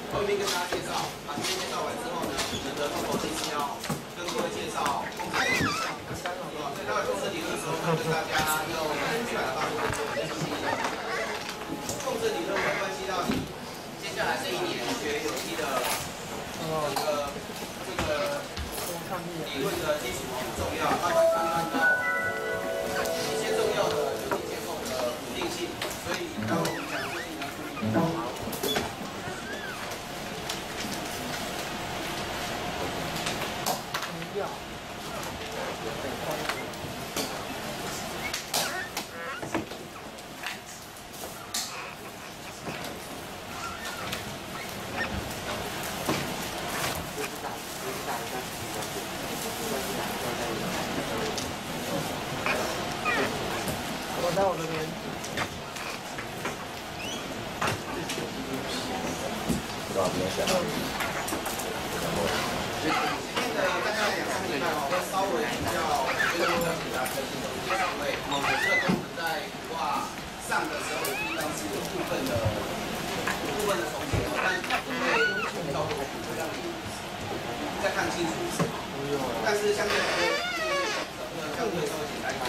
后面跟大家介绍，把这些介绍完之后呢，我们的通过这次要跟各位介绍控制理论。所以到了控制理论的时候，会跟大家用基本的方式做分析。控制理论会关系到你接下来这一年学有机的理论的基础很重要，它会看到一些重要的有机结构的稳定性，所以当我们讲最近要注意到。 我在我这边。 不知道别想。 今天的大概2、3个礼拜会稍微比较觉得比较简单的是有些岗位，我们这个功能在图画上的时候，地方是有部分的重叠，但不会跳过，会让你再看清楚一些。但是相对来说，相对稍微简单一点。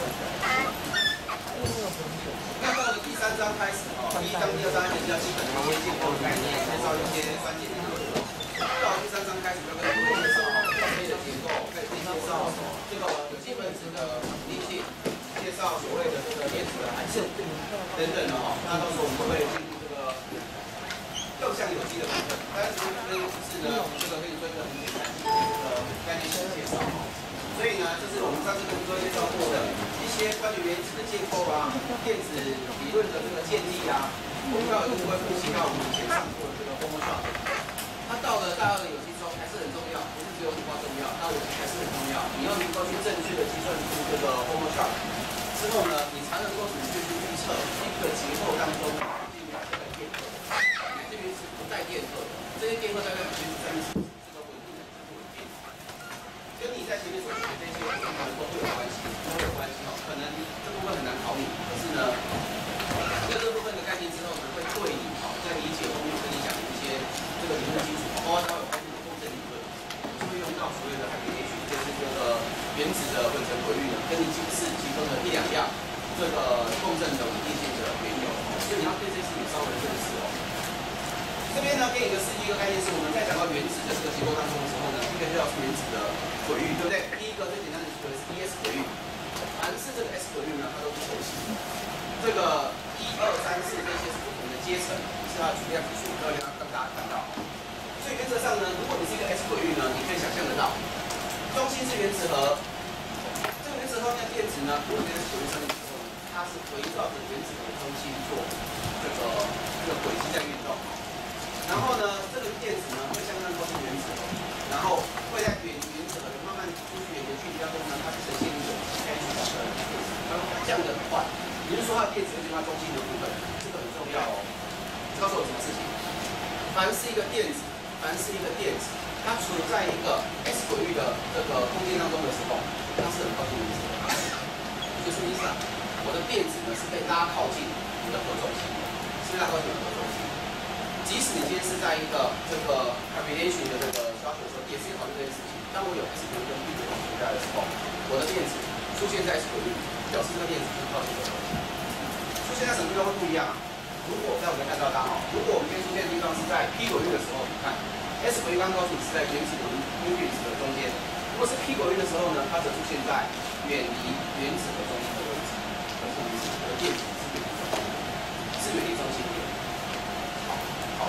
那到了第3章开始第1章、第2章比较基本的一些结构的概念，介绍一些关键的。到了第3章开始，就跟各位介绍这些的结构，可以介绍这个有机分子的稳定性，介绍所谓的这个电子的含性等等的那到时候我们会进入这个更像有机的部分。但是这个只是呢，这个可以做一个很简单的概念性介绍所以呢，这是我们上次跟各位介绍过的一些关于原子的建构电子理论的这个建立我们要会复习到我们以前上过的这个 Homo-Shot。它到了大2的有机中还是很重要，不是只有图画重要，那我们还是很重要。你要能够去正确的计算出这个 Homo-Shot之后呢，你才能够准确去预测一个结构当中进入这个电荷，哪些原子不带电荷，这些电荷在那个原子上面是这个稳定的，是稳定。跟你在前面所学的这些都会有关系，可能这部分很难考你，可是呢，有这部分的概念之后呢，会对你在理解后面跟你讲的一些这个理论基础，包括它有后面的共振理论，就会用到所谓的海绵曲，就是这个原子的混成轨率呢，跟你解释其中的1、2样这个共振的稳定性的缘由，所以你要对这些事情稍微认识这边呢，给你一个示意一个概念是，我们在讲到原子的这个结构当中的时候呢，第一个就要是原子的轨域，对不对？第一个最简单的是 ES 轨域，凡是这个 S 轨域呢，它都是球形的。这个1、2、3、4这些是不同的阶层，是它的取量指数，要让大家看到。所以原则上呢，如果你是一个 S 轨域呢，你可以想象得到，中心是原子核，这个原子核的电子呢，如果在 S 轨域上面的时候呢，它是围绕着原子核中心做这个轨迹在运动。然后呢，这个电子呢会相当靠近原子核，然后会在远离原子核的慢慢出去远的距离当中呢，它是呈现一种 H 的电子，然后它降得很快，也就是说它的电子会进入它中心的部分，这个很重要这告诉我什么事情？凡是一个电子，它处在一个 S 轨域的这个空间当中的时候，它是很靠近原子核，就什么意思我的电子呢是被拉靠近我的核中心，是拉靠近我的核中心。即使你今天是在一个这个 combination 的这个小学的时候，也是考虑这件事情。当我有 S 轨率跟 P 轨率存在的时候，我的电子出现在 S 轨率，表示这个电子是靠近我的核心。出现在什么地方会不一样？如果在我们看到它如果我们今天出现的地方是在 P 轨率的时候，你看 S 轨率刚告诉你是在原子核跟 nucleus 的中间。如果是 P 轨率的时候呢，它则出现在远离原子核中心的位置。可是我的电子是远离中心点。好，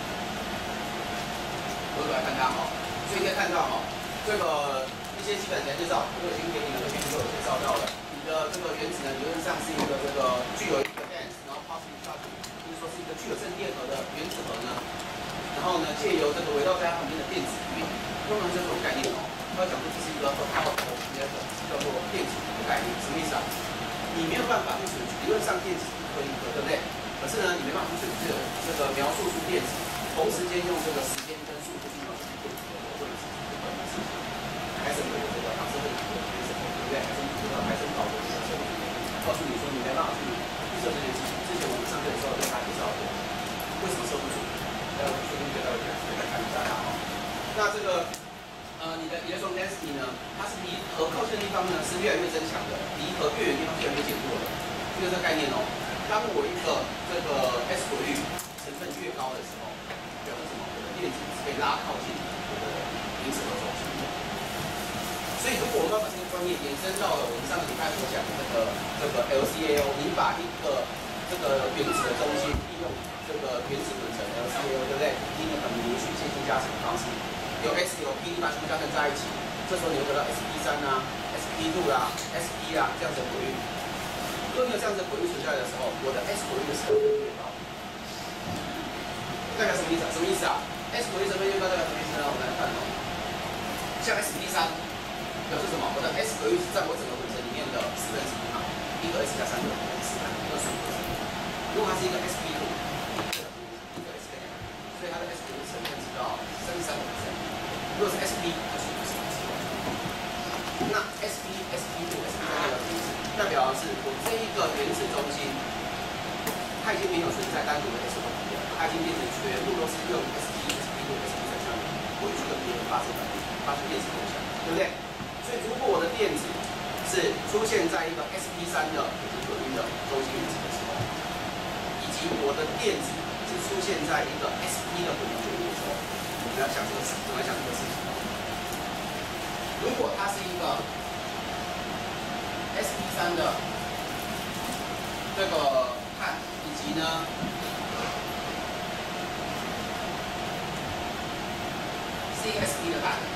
我们来看它所以可以看到这个一些基本的介绍，我已经给你们这边都有介绍到了。你的这个原子呢，理论上是一个这个具有一个 dense， 然后 positive charge， 就是说是一个具有正电荷的原子核呢，然后呢借由这个围绕在它旁边的电子里面，通常这种概念它讲说这是一个很好的叫做电子的概念，什么意思你没有办法去存取，理论上电子是可以的，对不对？可是呢，你没办法去这个描述出电子，同时间用这个时间跟速度去描述电子的位置，这个事情，还是有这个马斯克理论，对不对？还是搞的这个设定，告诉你说你没办法去预测这件事情。之前我们上课的时候跟大家介绍过，为什么测不准？还有说明学到那这个你的 electron density 呢，它是离核靠近的地方呢是越来越增强的，离核越远的地方是越来越减弱的。这个概念哦。当我一个这个 S 轨率成分越高的时候，表示什么？我的电子是被拉靠近我的原子核中心的。所以如果我们要把这个观念延伸到了我们上个礼拜所讲的这个 LCAO， 你把一个这个原子的中心利用这个原子混成 LCAO， 对不对？利用可能连续线性加成的方式，有 S 有 P， 你把全部加成在一起，这时候你会得到 SP3 啊、SP2 啊、SP 啊这样子的轨率。如果你有这样子的轨率存在的时候，我的 S 轨率的成分越高，代表什么意思啊？什么意思啊 ？S 轨率成分越高代表什么意思呢？我们来看哦，像 SP3 表示什么？我的 S 轨率是在我整个混成里面的1/4嘛，一个 S 加3个 S， 一个数。如果它是一个 SP2， 一个 S 跟2个，所以它的 S 轨率成分是到33%。如果是 SP， 就是50%。那 SP、SP2、SP3代表的是我这一个原子中心，它已经没有存在单独的 S 轨了，它已经变成全部都是用 SP、SP2、SP3下面回去跟别人发生电子共享，对不对？所以如果我的电子是出现在一个 SP3 的轨率的中心原子的时候，以及我的电子是出现在一个 SP 的轨率的时候，我们要想这个事，怎么想这个事情？如果它是一个 SP3 的这个碳，以及呢是一个 SP 的碳，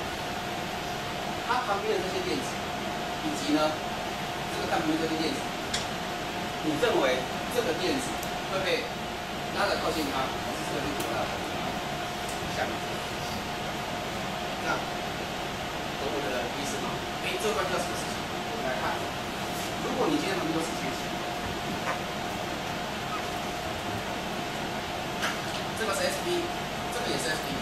它旁边的这些电子，以及呢这个碳旁边这些电子，你认为这个电子会被拉得靠近它，还是这个电子拉得靠近它？下面这样，懂我的意思吗？这关系到什么事情？我们来看，如果你今天旁边都是阶级，这个是 SP， 这个也是 SP，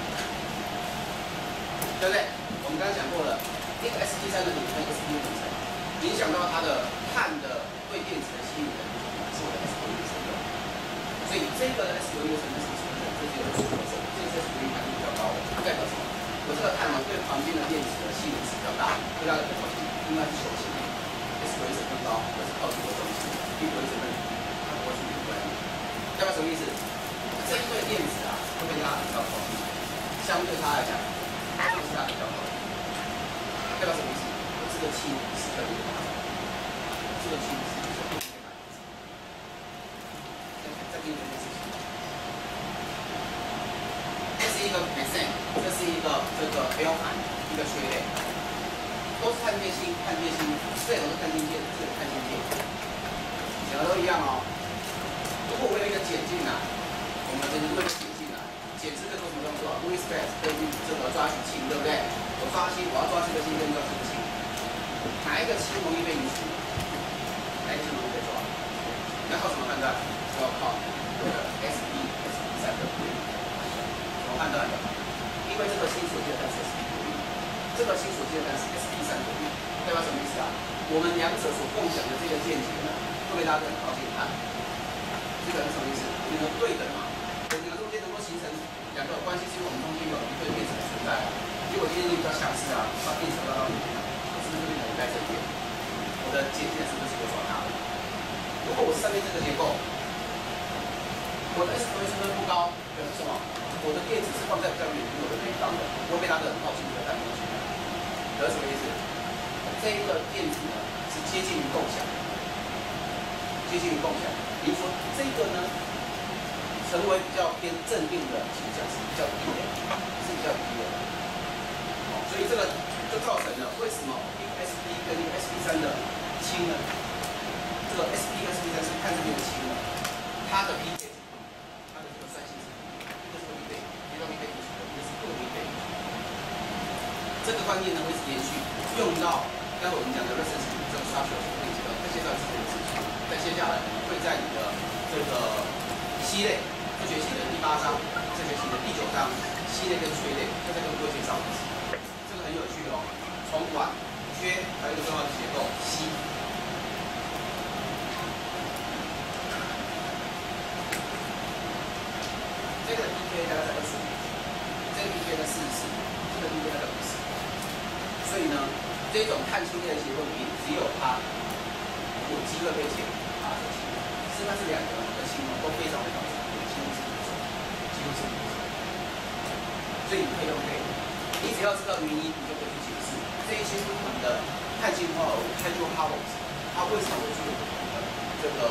对不对？我们刚刚讲过了，一个 SP3 的组成，一个 SP 的组成，影响到它的碳的对电子的吸引能力，是我的 S 轨率成分。所以这个 S 轨率的成分是什么？这只有20%，这个 S 轨率还是比较高的，代表什么？我这个碳呢对旁边的电子的吸引是比较大，对它的靠近应该是球形。S 轨率成分高，或是靠近的中心，P 轨率成分它不会去关联，代表什么意思？这一对电子啊会被拉得比较靠近，相对它来讲，就是它比较高。代表什么意思？这个气是特别大，这个气是特别大。再给你一件事情，这是一个 methane， 这是一个这个 alkyne， 一个缺类，都是碳电芯，这种是碳晶片，这个碳晶片，两个都一样哦。如果我有一个碱进来，我们这是为了碱进来，碱是在做什么动作 ？Louis Bass 根据这个抓取氢，对不对？我抓氢，我要抓这个氢跟抓这个氢，哪一个氢容易被允许？哪一个氢容易被抓？你要靠什么判断？要靠这个 SP3 的规律。怎么判断的？因为这个氢所记的单是 SP 规律，这个氢所记的单是 SP3 规律，代表什么意思啊？我们两者所共享的这个键结呢，会被拉得很靠近碳。这个是什么意思？我们能对等嘛？我们两个中间能够形成两个关系，是因为我们中间有一对电子的存在。结果今天就比较强势啊，把电子拉到里面，是不是这边等于带正电？我的键键是不是有转大的？如果我是上面这个结构，我的 S 轨率成分不高，表示什么？我的电子是放在比较远离我的那一方的，不会被拉得很靠近的单元去。表示什么意思？这一个电子呢是接近于共享，接近于共享。比如说这个呢，成为比较偏正定的倾向是比较低的，是比较低的。所以这个就造成了为什么一个 SP 跟一个 SP3 的氢呢？这个 SP 跟 SP3 是看这边的氢呢，它的 pK 值，它的这个酸性是一个是会被一个被允许的，一个是不容易被允许的。这个观念呢会是延续用到待会我们讲的热身体这个刷球会介绍这件事情。在接下来会在你的这个烯类这学期的第8章，这学期的第9章，烯类跟缺类会再跟各位介绍一次。这个很有趣哦，从烷、缺还有一个重要的结构烯。这个 pK 大概在20，这个 pK 边的44，这个地边的50。所以呢，这种碳氢类的结构里面，只有它有机会被解啊这氢，实际上是两个的氢都非常非常少，几乎是不重，几乎是不重。所以你可以用这个，你只要知道原因，你就可以去解释这一些不同的碳氢化合物 hydrocarbons， 它为什么会具有不同的这个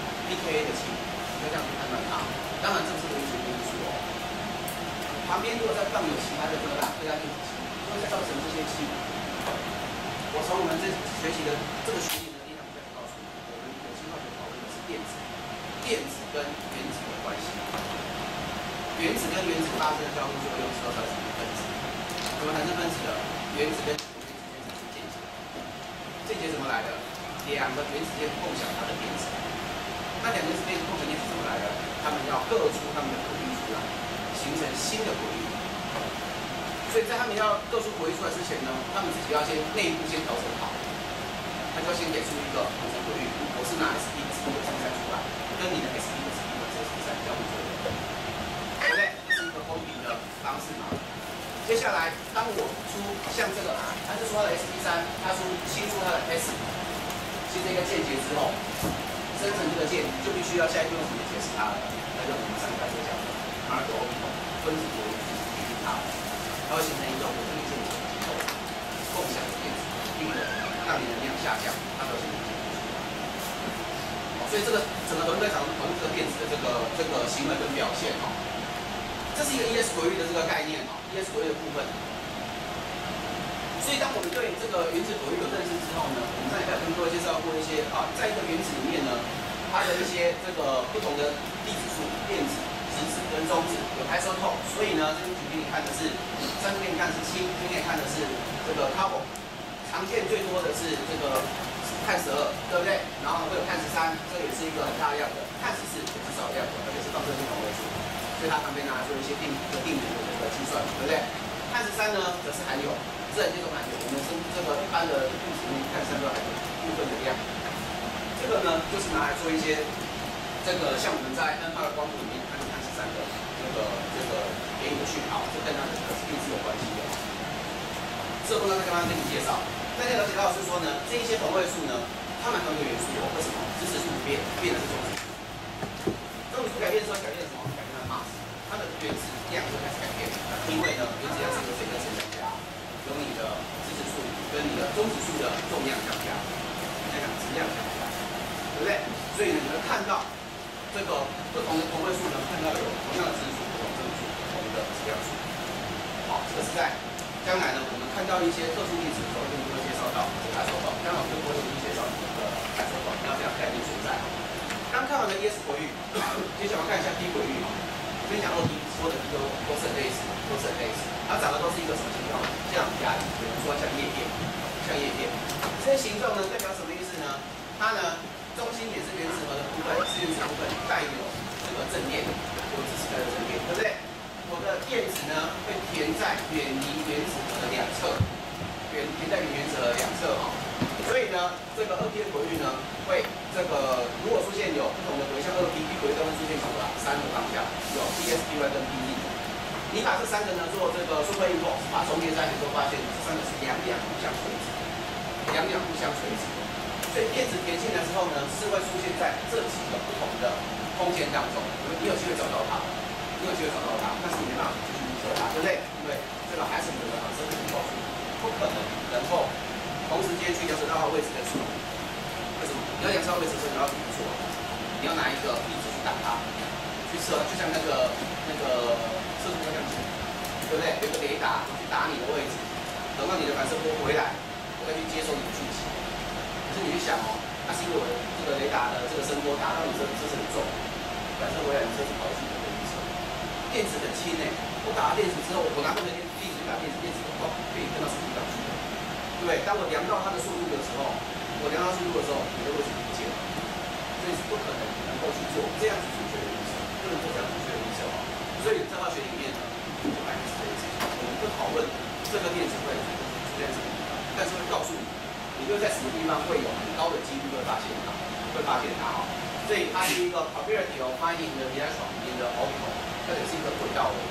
pKa 的氢，你就这样去判断它。当然，这是唯一决定因素哦。旁边如果再放有其他的这个对它电子氢，就会再造成这些气。我从我们这学习的这个学习的力量，就告诉你，我们有机化学讨论的是电子跟原子的关系。原子跟原子发生的交互作用之后产生分子，怎么产生分子的？原子跟原子之间产生键结，键结怎么来的？两个原子间共享它的电子。那两个原子间共享电子怎么来的？它们要各出它们的轨率出来，形成新的轨率。所以在他们要各出轨率出来之前呢，他们自己要先内部先调整好，他就要先给出一个合成轨率。我是拿 sp 的1的出来，跟你的 sp 的1的交互作用，对不对？这是一个公平的方式嘛。接下来，当我出像这个，它是说它的 sp3，它清出它的 s， 形成一个键结之后，生成这个键就必须要下一步用什么解释它了？那就我们上一课所讲的 Markov 分子国率决定它。它会形成一种稳定键结结构，共享的电子，并让你能量下降，它都是能结出来。所以这个整个轮在讨论这个电子的这个行为跟表现哦，这是一个 ES 轨率的这个概念哦 ，ES 轨率的部分。所以当我们对这个原子轨率有认识之后呢，我们在跟各位介绍过一些啊，在一个原子里面呢，它的一些这个不同的粒子数、电子。质子跟中子有isotope，所以呢，这边举给你看的是，上面给你看的是氢，这边给你看的是这个 carbon， 常见最多的是这个碳12，对不对？然后会有碳13，这也是一个很大量的，碳14也是少量的，而且是放射性同位素，所以它旁边拿来做一些定点的这个计算，对不对？碳13呢，则是含有自然界中含有，我们这个一般的物质里面碳13都含有部分的量，这个呢，就是拿来做一些这个像我们在 N 号的光谱里面看。3个这个给你的讯号，这跟它的定是有关系的。这个部分刚刚跟你介绍，大家了解到的是说呢，这一些同位素呢，它们同一个元素有为什么？质子数不变，变的是中子数。中子数改变之后，改变了什么？改变了 mass， 它的原子量就开始改变。因为呢，原子量是由谁跟谁降加？由你的质子数跟你的中子数的重量降加，再讲质量降加，对不对？所以呢，你会看到。这个不同的同位素呢，看到有同样的质数、不同质数、不同的质量数。好，这个是在将来呢，我们看到一些特殊例子的时候，就会介绍到这个isotope。将来我们就不会一一介绍这个isotope，要这样概念存在。刚看完的 ES 轨率，接下来看一下 P 轨率啊。这边讲2D，所有的 D 都是很类似，它长得都是一个什么形状？像牙龈，比如说像叶片，这些形状呢，代表什么意思呢？它呢？中心点是原子核的部分，是原子部分带有这个正电，有质子带有正电，对不对？我的电子呢会填在远离原子核的两侧，填在原子核的两侧哈。所以呢，这个2P 的轨率呢会这个如果出现有不同的轨，像2P 轨率都会出现什么？3个方向，有 PS、PY 跟 PE。你把这3个呢做这个superimpose，把它重叠在一起，就发现这3个是两互相垂直，互相垂直。所以电子填进来之后呢，是会出现在这几个不同的空间当中。你有机会找到它，但是你没办法去预测它，对不对？因为这个还是你的反射能够不可能能够同时间去量测到它位置跟数。为什么？你要量测到位置的时候，你要怎么做？你要拿一个粒子去打它，去测，就像那个射速照相机，对不对？有个雷达去打你的位置，等到你的反射波回来，我再去接收你的讯息。你去想哦，那是因为我这个雷达的这个声波打到你这是很重，反射回来你这是跑去你的预测。电子很轻诶，我打了电子之后，我拿这个粒子去打电子，电子可以跟到什么地方去？对不对？当我量到它的速度的时候，你的位置不见了，所以是不可能够去做这样子准确的预测，不能做这样准确的预测哦。所以在化学里面呢，就摆明是这件事情，我们不讨论这个电子会出现什么地方，但是会告诉你。你就在什么地方会有很高的几率会发现它哦。所以它是一个 probability of finding the electron in the orbital， 它也是一个轨道的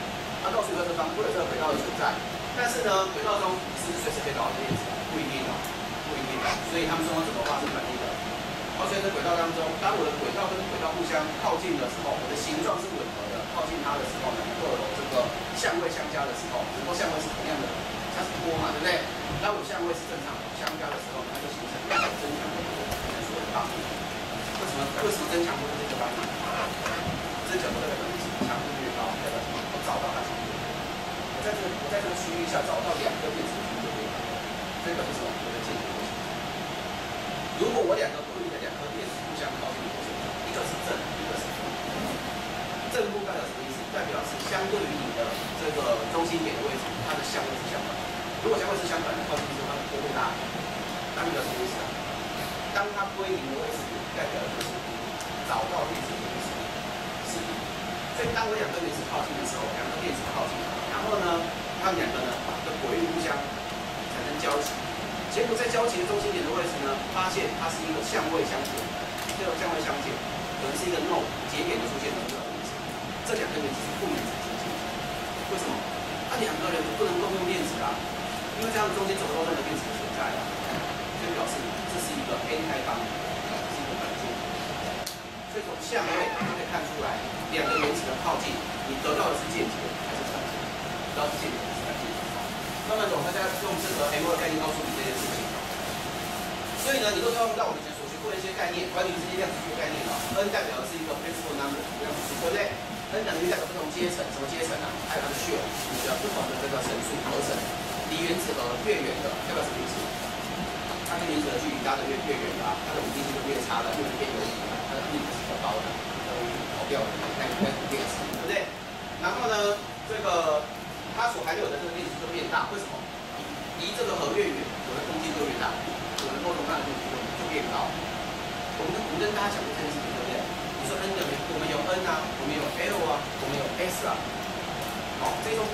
它告诉你这方会有这个轨道的存在，但是呢，轨道中是不是随时可以导到电子？不一定哦，不一定哦。所以他们说怎么发生反应的？所以在轨道当中，当我的轨道跟轨道互相靠近的时候，我的形状是吻合的，靠近它的时候呢，能够有这个相位相加的时候，能够相位是同样的，它是波嘛，对不对？当我相位是正常相加的时候，它就形成一个增强的波，才说的大波。为什么增强波是这个方面？增强波代表什么？强度越高，代表什么？我找到它强度。我在这个区域下找到两个电子区就可以了，这表示什么？我的间接过程。如果我两个对立的两颗电子互相靠近的过程，一个是正，一个是负。正负代表什么意思？代表是相对于你的这个中心点的位置，它的相位是相反的。如果相位是相反的，靠近之后它的波会大。那代表什么意思啊？当它归零的位置，代表的就是找到电子的位置是零。所以当我两个原子靠近的时候，两个电子靠近，然后呢，它们两个呢的轨率互相产生交集。结果在交集的中心点的位置呢，发现它是一个相位相减，这个相位相减可能是一个 node 节点的出现的这个位置。这两个原子是不能产生结合。为什么？那两个人不能共用电子啊，因为这样中间走不到任何电子的存在啊，就表示这是一个 n 开方，是一个反作用。所以从相位就可以看出来，两个原子的靠近，你得到的是间接还是反接？得到是间接还是反接？慢慢走，大家用这个 M 的概念告诉你这件事情。所以呢，你都要用到我们以前所学过的一些概念，关于这些量子数概念哦。N 代表的是一个 principal number 量子数，对不对 ？N 等于代表不同阶层，什么阶层啊？还有它的序，你的不同的这个层数合成，离原子核越远的，代表什么意思？它跟原子的距离拉得越远啊，它的稳定性就越差了，越偏有离了，它的密度是比较高的，容易跑掉的，那电池，对不对？然后呢，这个它所含有的这个电子就变大，为什么？离这个核越远，我的空间就越大，我的波动量就变高。我们跟大家讲过这件事情，对不对？你说 N 等于我们有 N 啊，我们有 L 啊，我们有 S 啊，好，这种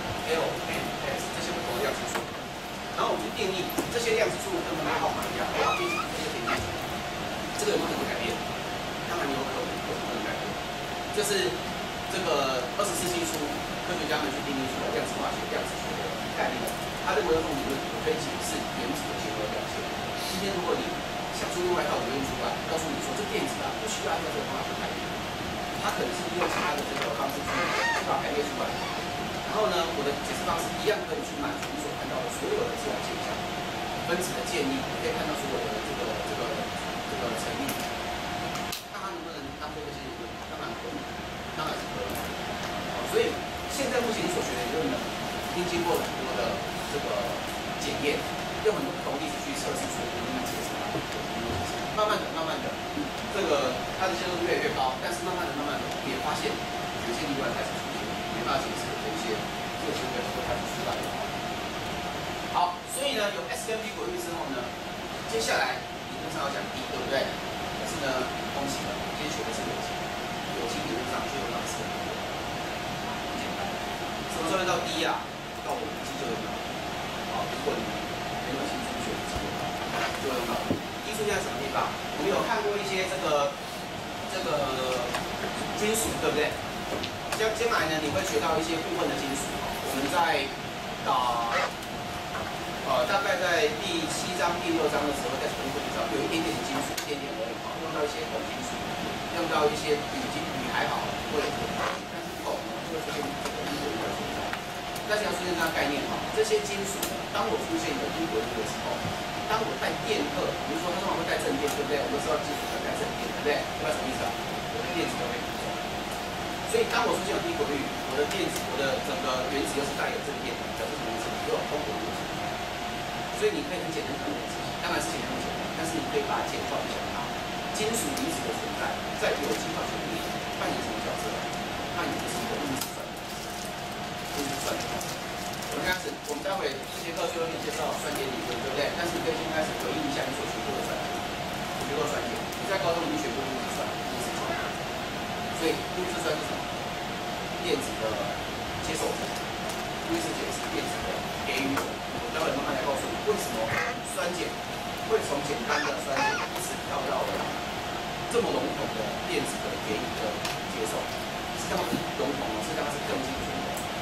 N、L、M、S 这些不同的量子数，然后我们去定义这些量子数跟它们的号码一样，我要变成这些定义，这个有没有可能改变？当然有可能，有可能改变。这是这个24世纪初科学家们去定义出来量子化学、量子数的概念。他认为用理论可以解释原子的结合表现。今天如果你想出另外一套理论出来，告诉你说这电子啊不需要按照这个方法去排列，它可能是利用其他的这个方式去把它排列出来。然后呢，我的解释方式一样可以去满足你所看到的所有的自然现象。分子的建立，你可以看到所有的这个成立。那它能不能当做这些理论？当然可以，当然是可以。所以现在目前所学的理论呢，已经经过很多的这个检验，用很多不同例子去测试说能不能解释它。慢慢的，这个它的精度越来越高，但是慢慢的，也发现有些例外开始出现，没办法解释的一些这个行为会开始出来了。好，所以呢，有 S 跟 P 轨率之后呢，接下来理论上要讲 D， 对不对？可是呢，恭喜了，今天学的是有机，有机理论上就有老师的理论，很简单。什么时候用到 D 啊？到我们基就用到。好，如果你没有兴趣学基就用到。D 出现在什么地方？我们有看过一些这个金属，对不对？将来呢，你会学到一些部分的金属。我们在大概在第7章、第6章的时候，在重新比较，有一点点的金属，一点点而已，用到一些汞金属，用到一些铝还好，不会有这个，但是汞呢就会出现这个低轨率的存在。大家要出现这样的概念哈，这些金属呢，当我出现一个低轨率的时候，当我带电荷，比如说它通常会带正电，对不对？我们知道金属会带正电，对不对？代表什么意思啊？我的电子都会移动。所以当我出现有低轨率，我的电子，我的整个原子又是带有正电的，表示什么意思？又有通轨率。所以你可以很简单看这件事情，当然事情很简单，但是你可以把它简化一下它。金属离子的存在，在有机化学里扮演什么角色？扮演的是一个因子算的，因子算的。我们开始，我们待会这节课最后面介绍酸碱理论，对不对？但是你可以先开始回忆一下你所学过的酸碱。你学过酸碱，你在高中已经学过因子酸，因子酸。所以因子酸是什么？电子的接受者，因子碱是电子的给予者。待会慢慢来告诉你，为什么酸碱会从简单的酸碱一直跳到了这么笼统的电子的给予的接受，是它们是笼统哦，是它们是更精准的这个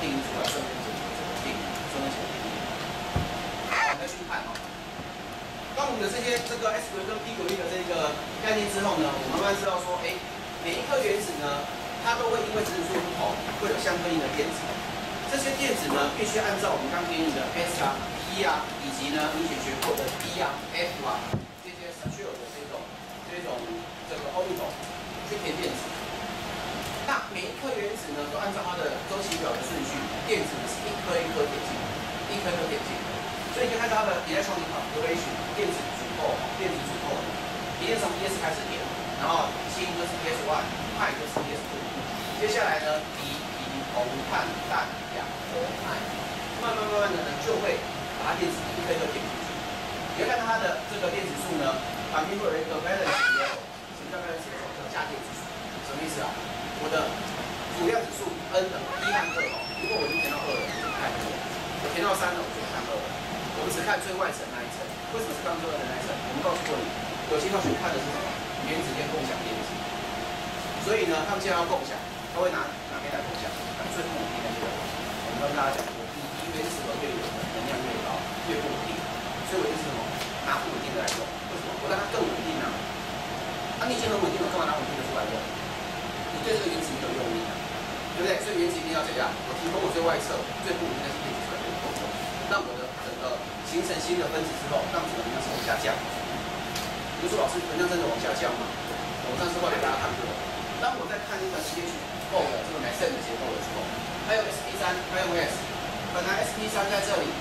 定义出来，顺便解决这个定义，顺便解决定义。好，我们再去看哦。当我们有这些这个 S 轨跟 P 轨率的这个概念之后呢，我慢慢知道说，每一颗原子呢，它都会因为质子数不同，会有相对应的电子。这些电子呢，必须按照我们刚给你的 S 啊、P 啊，以及呢你解决过的 D 啊、F 啊这些 structure 的这种orbital 去填电子。那每一颗原子呢，都按照它的周期表的顺序，电子是一颗一颗点进，一颗一颗点进。所以你可以看到它的 electronic configuration 电子组构，一定从 ES 开始点，然后氢就是 ES1，氦就是 ES2。接下来呢，锂、铜、碳、氮、氧、铂、氦，慢慢的呢，就会把它电子一颗一颗点进去。你会看到它的这个电子数呢，旁边会有一个 valence level， 什么叫 valence level？ 叫价电子数，什么意思啊？我的主量子数 n 等于1和2哦，如果我已经填到2了，我就看1；我填到3了，我就看2了。我们只看最外层那一层，为什么是看最外层那一层？我们告诉过你，有些同学看的是什么？原子间共享电子。所以呢，他们既然要共享，他会拿哪边来共享？拿最不稳定的那个。我们跟大家讲过，你离原子核越远，能量越高，越不稳定。所以我就是什么？拿不稳定的来用。为什么？我让它更稳定啊！你已经很稳定了，干嘛拿稳定的出来用？你对这个原子没有用力啊，对不对？所以原子一定要怎样？我提供我最外侧最不稳定的电子出来给我共用，让我的整个形成新的分子之后，让整个能量是往下降。比如说老师，能量真的往下降吗？我上次会给大家看过。当我在看一个时间结构的这个 Mersenne 的结构的时候，还有 sp3，还有 s， 本来 sp3 在这里，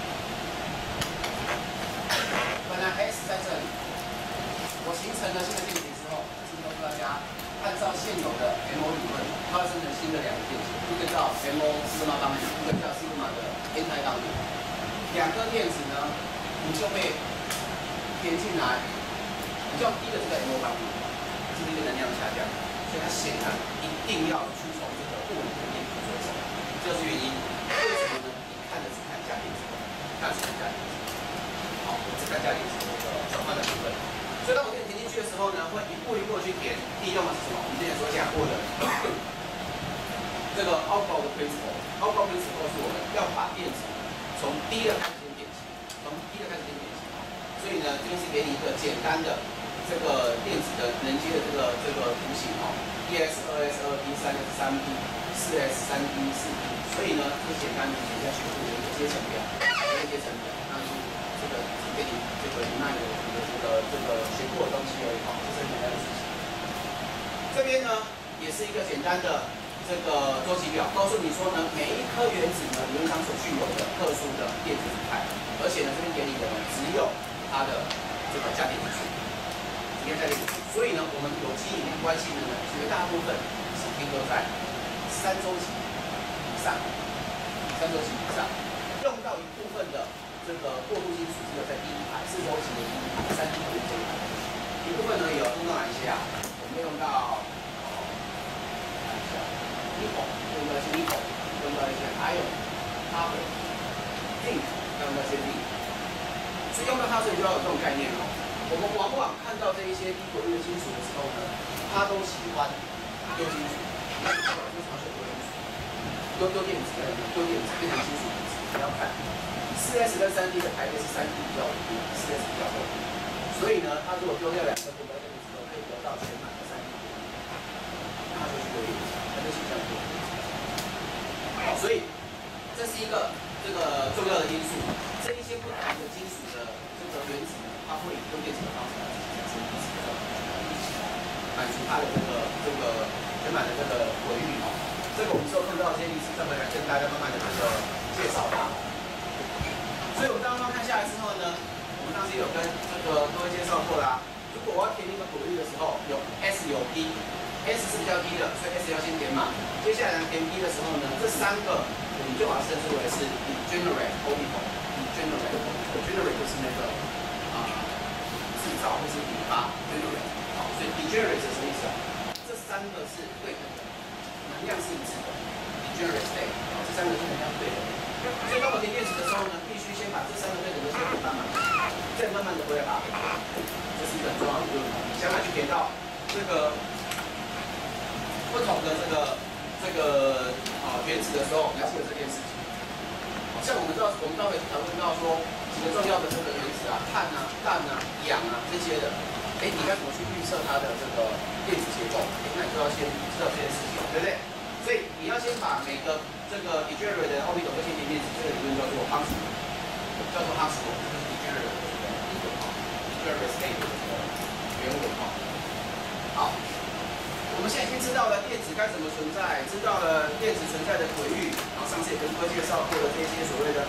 本来 s 在这里，我形成了新的电解之后，是告诉大家，按照现有的 MO 理论，它会生成新的2个电解，一个叫 MO 西格玛当年，一个叫西格玛的 anti 当年。2颗电子呢，你就被填进来，比较低的这个 MO 当年，是不是能量下降？所以它显然一定要去从这个不稳定的电子着手，这是原因。为什么呢？你看的是看价电子，看是看价电子。好，我只看价电子的转换的部分。所以当我给你填进去的时候呢，会一步一步的去填。利用的是什么？我们之前所讲过的这个 outbound principle。outbound principle 告诉我们要把电子从低的开始点起，从低的开始点起。所以呢，这边是给你一个简单的这个电子的能接的这个图形哦。1s、2s、2p、3s、3p、4s、3p、4p。所以呢，这简单的写下去会有一个阶层表，那是这个给你这个那有这个学过的东西而已哦，这是很简单的事情。这边呢也是一个简单的这个周期表，告诉你说呢，每一颗原子呢理论上所具有的特殊的电子组态，而且呢这边给你的呢只有它的这个价电子数，只有价电子数。所以呢，我们有机里面关系的呢，绝大部分是停留在3周期以上，3周期以上，用到一部分的这个过渡金属只有在第一排，4周期的第一排，3D 的这一排，一部分呢有用到哪一些啊？我们用到nickel， 用到一些 nickel， 用到一些 iron、copper、zinc， 用到一些 zinc。所以用到它，所以就要有这种概念哦。我们往往看到这一些低轨率的金属的时候呢，它都喜欢丢金属，就常选丢金属，丢电子变成金属。你要看4s 跟3d 的排列是3d 比较稳定，4s 比较稳定。所以呢，它如果丢掉2个不标电子之后，可以得到全满的3d，它就去丢电子，它就倾向于丢电子。好，所以这是一个这个重要的因素。这一些不同的金属的这个原子呢，它会以丢电子的方式来进行产生彼此的一起满足它的这个全满的这个轨率哦。这个我们之后碰到这些例子，再回来跟大家慢慢的介绍它。所以我们慢慢看下来之后呢，我们当时有跟这个各位介绍过啦。如果我要填一个轨率的时候，有 S 有 P。S 是比较低的，所以 S 要先填满。接下来填 P 的时候呢，这3个我们就把它称之为是 degenerate orbital。degenerate 就是那个制造或是引发 generate。好，所以 degenerate 是什么意思啊？这3个是对等的，能量是一致的。degenerate state， 这3个是能量对等的。所以当我填电子的时候呢，必须先把这3个对等的先填满，再慢慢的回来把它填满。这是一个很重要的理论。你将来去填到这个不同的这个原子的时候，你要记得这件事情。像我们待会讨论到说几个重要的这个原子啊，碳啊、氮啊、氧啊这些的，你该怎么去预测它的这个电子结构？那你就要先知道这件事情，对不对？所以你要先把每个这个 Degenerat 的奥比斗跟线性电子这个理论叫做 Huxley， 叫做 Huxley， 就是 Degenerat 的这个英文哈 ，Degenerat state 的这个原文哈。好。我们现在已经知道了电子该怎么存在，知道了电子存在的轨域，然后上次也跟各位介绍过了这些所谓的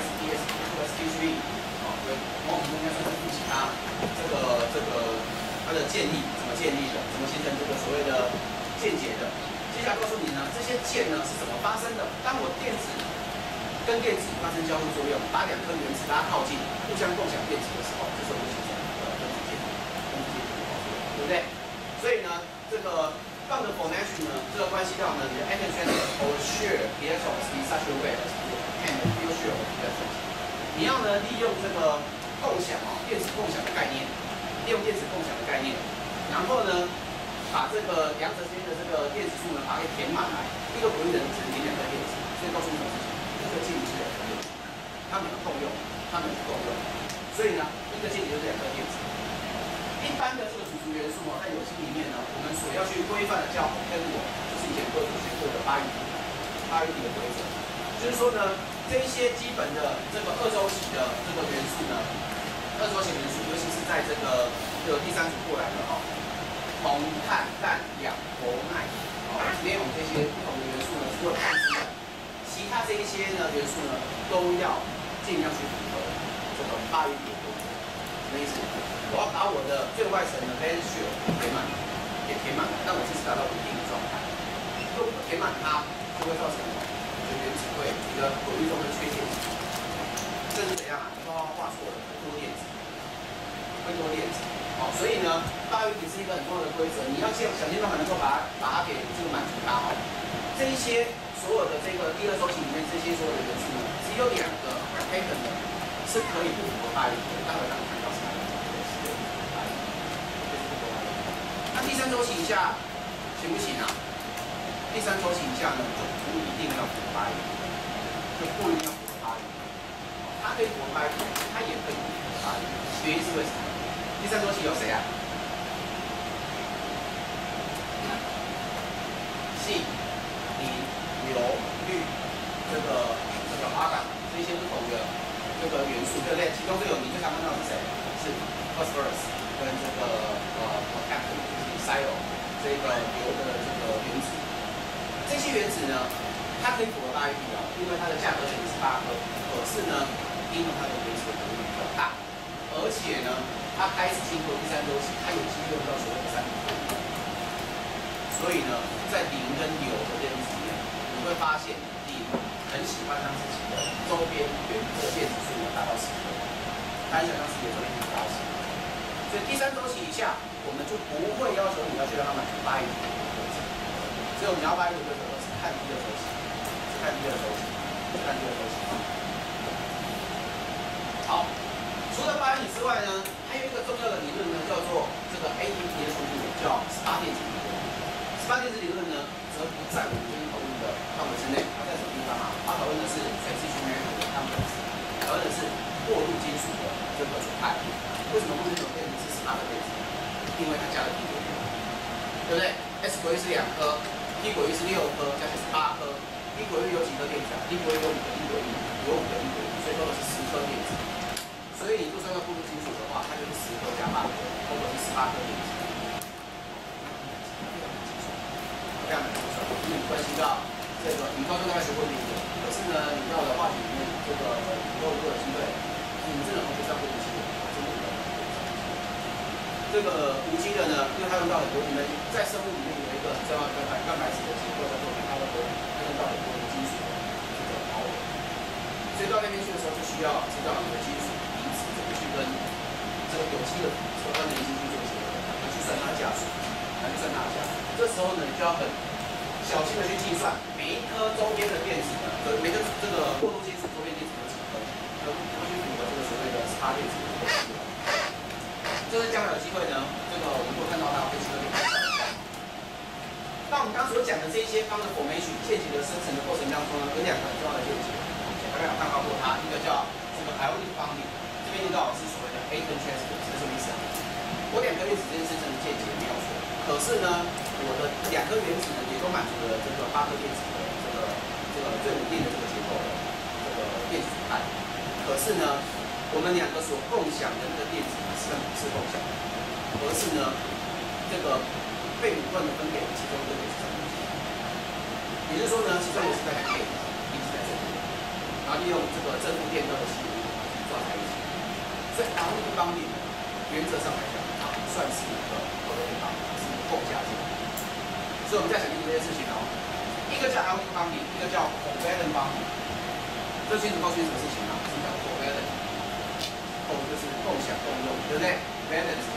SSD、SPSD、某种程度应该算是复习它它的建立怎么建立的，怎么形成这个所谓的键结的。接下来告诉你呢，这些键呢是怎么发生的。当我电子跟电子发生交互作用，把两颗原子拉靠近，互相共享电子的时候，这时候就形成分子键，对不对？所以呢，这个 bond formation 呢，这个关系到呢你的 atom transit or share electrons in such a way as to obtain a pure share of electrons。你要呢利用这个共享电子共享的概念，利用电子共享的概念，然后呢把这个两者之间的这个电子数呢把它给填满来，一个轨域的只能填两颗电子。所以告诉你什么事情？这个键是两颗电子，它们有共用，它们有共用。所以呢，一个键就是两颗电子。一般的这个主元素在有机里面呢，我们所要去规范的叫 octet， 就是以前各位所学过的八隅体的规则。就是说呢，这一些基本的这个二周期的这个元素呢，二周期元素，尤其是在这个第三组过来的铜、碳、氮、氧、铂、氖镁这些不同的元素呢，除了碳之外，其他这一些呢元素呢，都要尽量去符合这个八隅体的规则。什么意思？我要把我的最外层的 valence shell 填满，也填满了，让我这是达到稳定的状态。如果填满它，就会造成就原子会一个轨域中的缺电子，这是怎样啊？你画错了，会多电子，会多电子。所以呢，八隅体是一个很重要的规则，你要想尽办法能够把它给这个满足它这一些所有的这个第二周期里面这些所有的元素呢，只有两个 atom 呢是可以不符合八隅体的，待会让你看到是哪个。那第三周期以下行不行啊？第三周期以下呢，就不一定要符合八隅体，就不一定要符合八隅体。它可以符合八隅体，它也可以不符合八隅体。原因是为什么？第三周期有谁啊？锌、磷、硫、氯，这个阿港这些不同的这个元素，对不对？其中最有名最常看到的是谁？是 phosphorus 跟这个potassium， 就是 Cl 这个硫的这个原子。这些原子呢，它可以符合八隅体因为它的价格等于是8颗，可是呢，因为它的原子的比例比较大，而且呢，它开始经过第三周期，它有机会用到所谓的3比5。所以呢，在磷跟硫的电子里面，你会发现磷很喜欢让自己的周边原子的电子数呢达到10颗，它很想让自己的周边电子达到10颗。所以第三周期以下，我们就不会要求你要去让它满足八隅体的规则，只有你要八隅体的规则是看第二周期，是看第二周期，是看第二周期。好，除了八隅体之外呢，还有一个重要的理论呢，叫做这个 AEP 的冲突点，叫18电子理论。18电子理论呢，则不在我们今天讨论的范围之内。它在什么地方啊？它讨论的是transition metal 的 complex， 讨论的是过渡金属的这个组态。为什么过渡金属变成是18个电子？因为它加了 p 轨率，对不对 ？S 轨率是2颗 ，p 轨率是6颗，加起来是8颗。p 轨率有几颗电子啊 ？p 轨率有5个 p 轨率，有5个 p 轨率，所以多的是10颗电子。所以你做这个过渡金属的话，它就是10颗加8颗，或者是18颗电子。这样的计算，因为你关系到这个，你高中大概学过一点点，可是呢，你到了化学里面，这个以后如果有机会，你们这种同学上过无机的，真的这个无机的呢，因为它用到很多，你们在生物里面有一个很重要的蛋白质的结构叫做它用到很多的金属的这个毫纹，所以到那边去的时候，就需要知道你的金属离子怎么去跟这个有机的这个关联性去做结合，来去算它的价数。来去算它的价，这时候呢，你就要很小心的去计算每一颗周边的电子呢，每个这个过渡金属周边电子有几颗，要去符合这个所谓的18电子的规律。这是将来有机会呢，这个我们如果看到它会去那边看一下。 那我们刚刚所讲的这些方的 formation 键结的生成的过程当中呢，有两个很重要的键结，大概有看到过它，一个叫这个 ionic bonding， 这边遇到是所谓的 atom transport， 是什么意思啊？我两颗原子之间生成的键结没有错，可是呢，我的两颗原子呢也都满足了这个8颗电子的这个最稳定的这个结构的这个电子组态。可是呢，我们两个所共享的这个电子实际上不是共享的，而是呢这个被五份的分给其中一个电子上面。也就是说呢，其中一个是在两电，一个是在正电，然后利用这个正负电荷的吸引力抓在一起。所以ionic bonding原则上来讲，它不算是一个covalent bonding，是一个共价键。所以我们在想清楚这件事情哦，一个叫 ionic bonding， 一个叫 covalent bonding。这清楚告诉你什么事情啊？什么叫 covalent？ 就是共享共用，对不对 ？valence，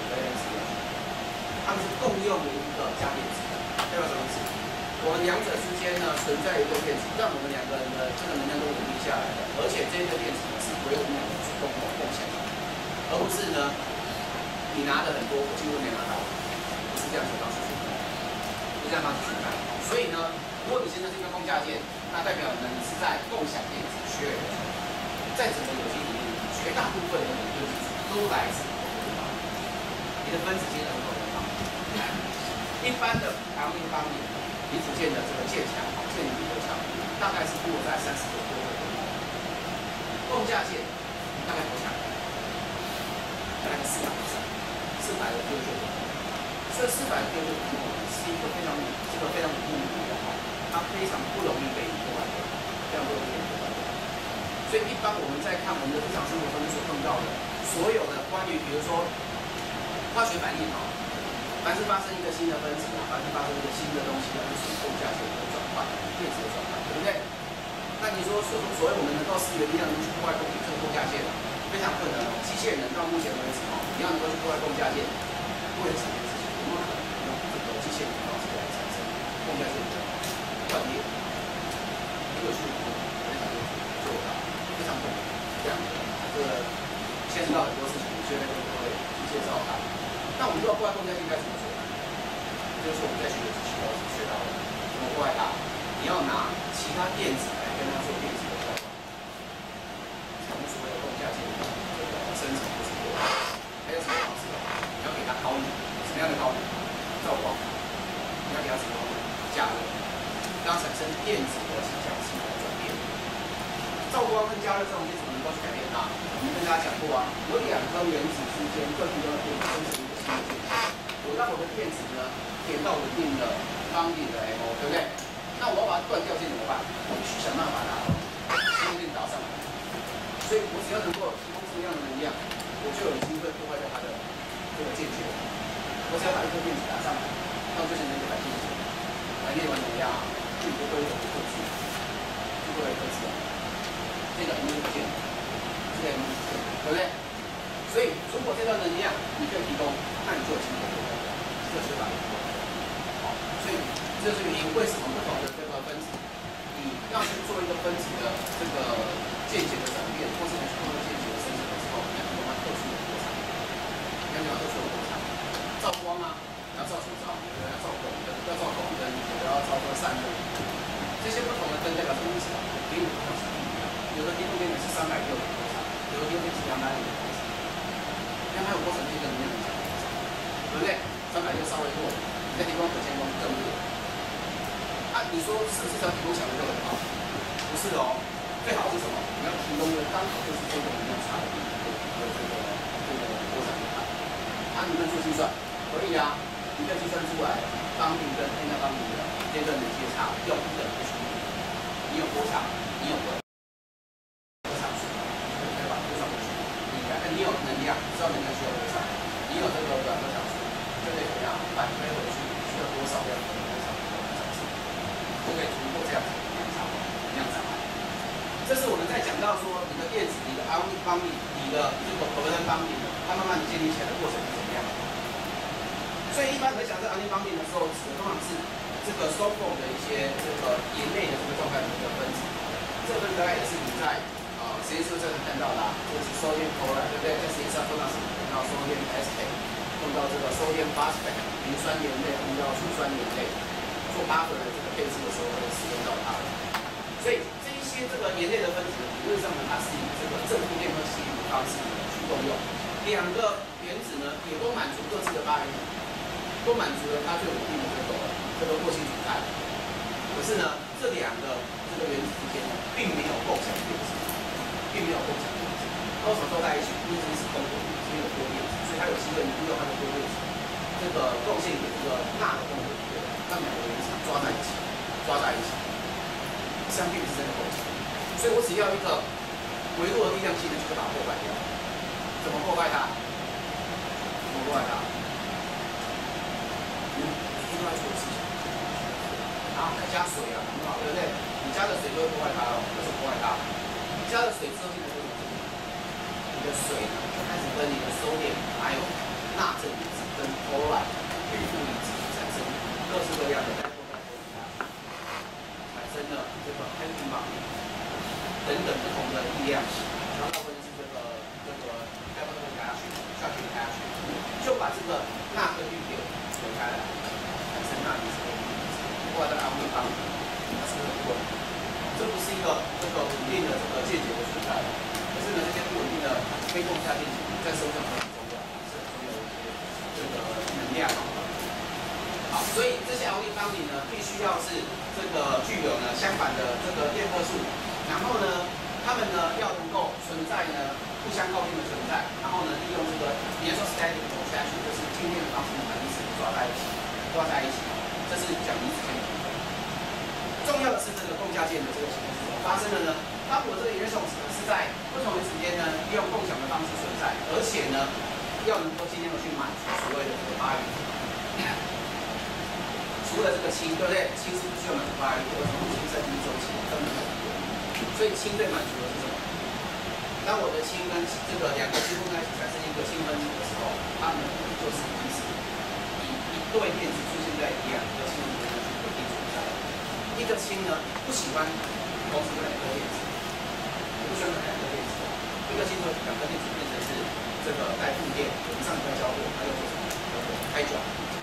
它们是共用的一个价电子，代表什么意思？我们两者之间呢存在一个电子，让我们两个人的这个能量都稳定下来的，而且这个电子呢是归我们两个人共享的，而不是呢你拿的很多，我几乎没拿到，不是这样子的方式存在，不是这样方式存在。所以呢，如果你现在是一个共价键，那代表呢你是在共享电子 share 的，在整个有机里面，绝大部分的理论基础都来自口分方，你的分子间的口分方。一般的ionic bonding，离子键的这个键强，键离的强度大概是落在30多个左右。共价键大概多强？大概是400以上，400的丢就。所以400的丢就是一个非常的不容易的哈，它非常不容易被破坏掉，非常不容易被破坏掉。所以一般我们在看我们的日常生活中所碰到的所有的关于比如说化学反应哦。凡是发生一个新的分子啊，凡是发生一个新的东西啊，就是共价键的转换，电子的转换，对不对？那你说所谓我们能够视觉力量能去破坏这个共价键，非常困难哦。机械人到目前为止哦，你要能够去破坏共价键，不会产生事情，有没有可能用这个机械人的方式来产生共价键的断裂？这个是非常做到，非常困难，这样这个牵涉到很多事情，所以各位去介绍它。那我们知道破坏共价键该怎么做？就是我们在学的时候学到的，怎么破坏它？你要拿其他电子来跟它做电子的交换，我们所谓的共价键的这个生成或是破坏。还有什么方式？你要给它高能，什么样的高能？照光。你要给它什么高能？加热，让它产生电子的倾向性的转变。照光跟加热这种你怎么能够去改变它？我们跟大家讲过啊，有2颗原子之间各自都要变生成一个新的电子。我让我的电子呢填到稳定的bonding的 MO， 对不对？那我要把它断掉，现在怎么办？我必须想办法把新的电子打上来。所以我只要能够提供这样的能量，我就有机会破坏掉它的这个键结。我只要把一颗电子打上来，那我就形成一个反键结。反键完能量啊，就不会有克制，就不会有克制啊。这个 MO 不见了，这个 MO 不见了，对不对？所以如果这段能量你可以提供，那你就有机会破坏掉。这个学法好，所以这是原因，为什么不同的这个分子，你要去做一个分子的这个键结的转变，或是你去做一个键结的生成的时候，你要提供它特殊的波长，你要提供特殊的波长，照光啊，你要照什么照？有的要照光灯，要照光灯，有的要照这个散热，这些不同的灯代表什么意思啊？给你的波长是不一样，有的提供给你是360的波长，有的提供给你是250的波长，因为它有波长这个能量影响。对不对？360稍微弱，你在提供可见光更弱。啊，你说是不是要提供强的就很好？不是哦，最好是什么？你要提供的刚好就是这个能量差的这个波长的差。啊，你们做计算可以啊，你可以计算出来，当地跟天下当地的这个能阶差用1等的数，你有波长，你有波长数，对吧？波长数，你有能量，知道能量需要多少？你有这个短波长数，就可以怎么样反推回去需要多少量的波长数，就可以突破这样子的能量障碍。这是我们在讲到说你的电子、你的 ionic bonding、你的这个 covalent bonding， 它慢慢的建立起来的过程是怎么样的？所以一般在讲这 ionic bonding 的时候，指的通常是这个 sulfur 的一些这个盐类的这个状态的一个分子。这个分子大概也是你在实验室这能看到的，这是 sodium chloride， 对不对？在实验上通常是用到 sodium acetate， 用到这个 sodium phosphate 磷酸盐类，用到醋酸盐类， 做buffer的这个配置的时候会使用到它。所以这一些这个盐类的分子，理论上呢，它是以这个正负电荷吸引的方式去共用。两个原子呢，也都满足各自的八元体，都满足了它最稳定的这个过性组态。可是呢，这两个这个原子之间呢，并没有共享电子，并没有共享电子。为什么都在一起？因为这是空的，这边有多电子，所以它有机会利用它的多电子，这个贡献给这个钠的动能，让两个原子抓在一起，相对是真的共享。所以我只要一个微弱的力量性呢，就可以把它破坏掉。怎么破坏它？每天都在做的事情。然后加水啊，很好，对不对？你加了水就会破坏它了，为什么破坏它？你加了水之后，现在会怎么？你的水呢，就开始跟你的sodium还有钠正离子跟chloride与负离子产生各式各样的产生了这个heavy bond等等不同的力量，然后分是这个carbon dioxide下去开下去，就把这个钠跟氯给分开来，产生钠离子跟氯离子。不管在安慰方，它是很多，这不是一个这个稳定的这个键结的存在。可是呢，这些不稳定的非共价键结在生物上很重要，是很重要的一些这个能量。好，所以这些安慰方呢，必须要是这个具有呢相反的这个电荷数，然后呢，它们呢要能够存在呢互相靠近的存在，然后呢利用这个electrostatic attraction，就是静电的方式把彼此抓在一起。这是讲离子间的部分。重要的是这个共价键的这个情况是怎么发生的呢？当我这个electrons呢是在不同的时间呢利用共享的方式存在，而且呢要能够尽量的去满足所谓的这个八元体。除了这个氢，对不对？氢是不需要满足八元体，为什么？氢在第一周期根本没有，所以氢最满足的是什么？当我的氢跟这个两个氢混在一起产生一个氢分子的时候，它们就是以一对电子出现在两个氢里面去稳定存在。一个氢呢不喜欢同时跟两个电子，不喜欢跟两个电子。一个氢和两个电子变成是这个带负电，我们上一段教过，还有什么？开转。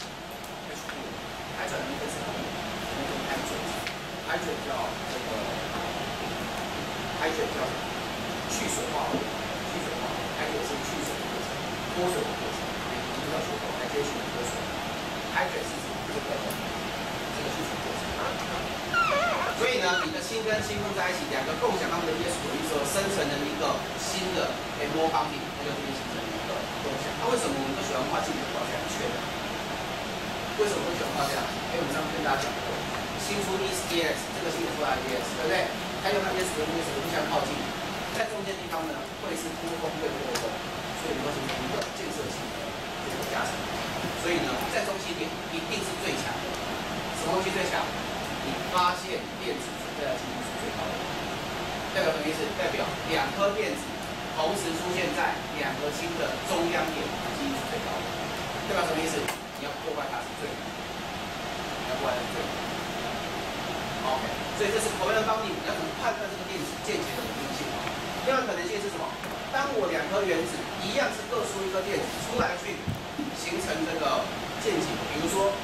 海水里面是什么？那个海水叫这个海水叫去水化，海水是去水的过程，脱水的过程，你知道说过，海水是脱水，海水是这个去水过程。所以呢，你的氢跟氢混在一起，两个共享它们的电阻力之后，生成了一个新的 MO 方体，那就这边形成一个共享。那为什么我们都喜欢画镜子画这样圈的？为什么会喜欢画这样？因为我们上次跟大家讲过，新出 ES， 这个新的出来 ES， 对不对？它用它 ES 跟 ES 互相靠近，在中间地方呢会是波峰对波峰，所以会形成一个建设性的这个加成。所以呢，在中心点一定是最强的。什么东西最强？你发现电子存在的几率是最高的。代表什么意思？代表两颗电子同时出现在两个氢的中央点，几率是最高的。代表什么意思？你要破坏它是最难的，OK， 所以这是同样的方面，你要怎么判断这个电子键结的稳定性？另外可能性是什么？当我两颗原子一样是各出一个电子出来去形成这个键结，比如说，